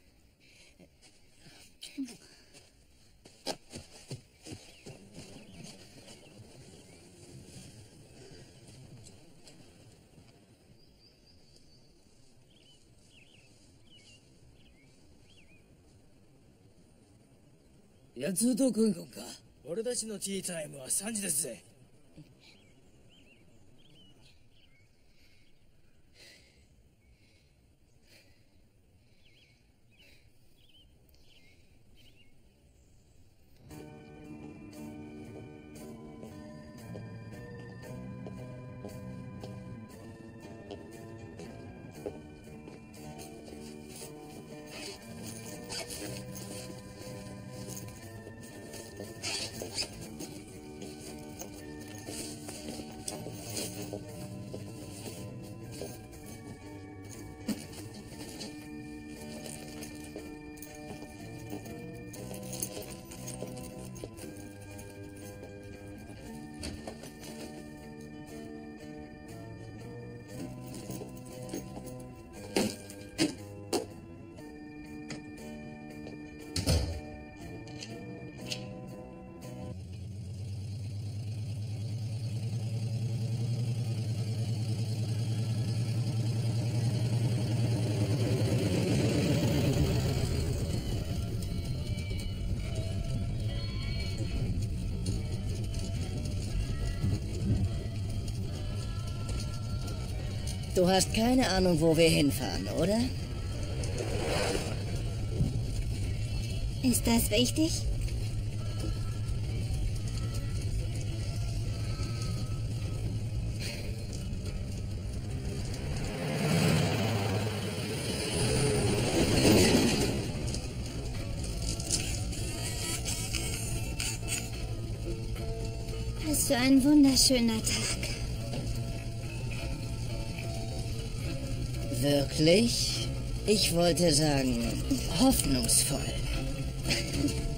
やつどこ行くんか。俺たちのティータイムはさんじですぜ。 Du hast keine Ahnung, wo wir hinfahren, oder? Ist das wichtig? Was für ein wunderschöner Tag. Wirklich? Ich wollte sagen, hoffnungsvoll.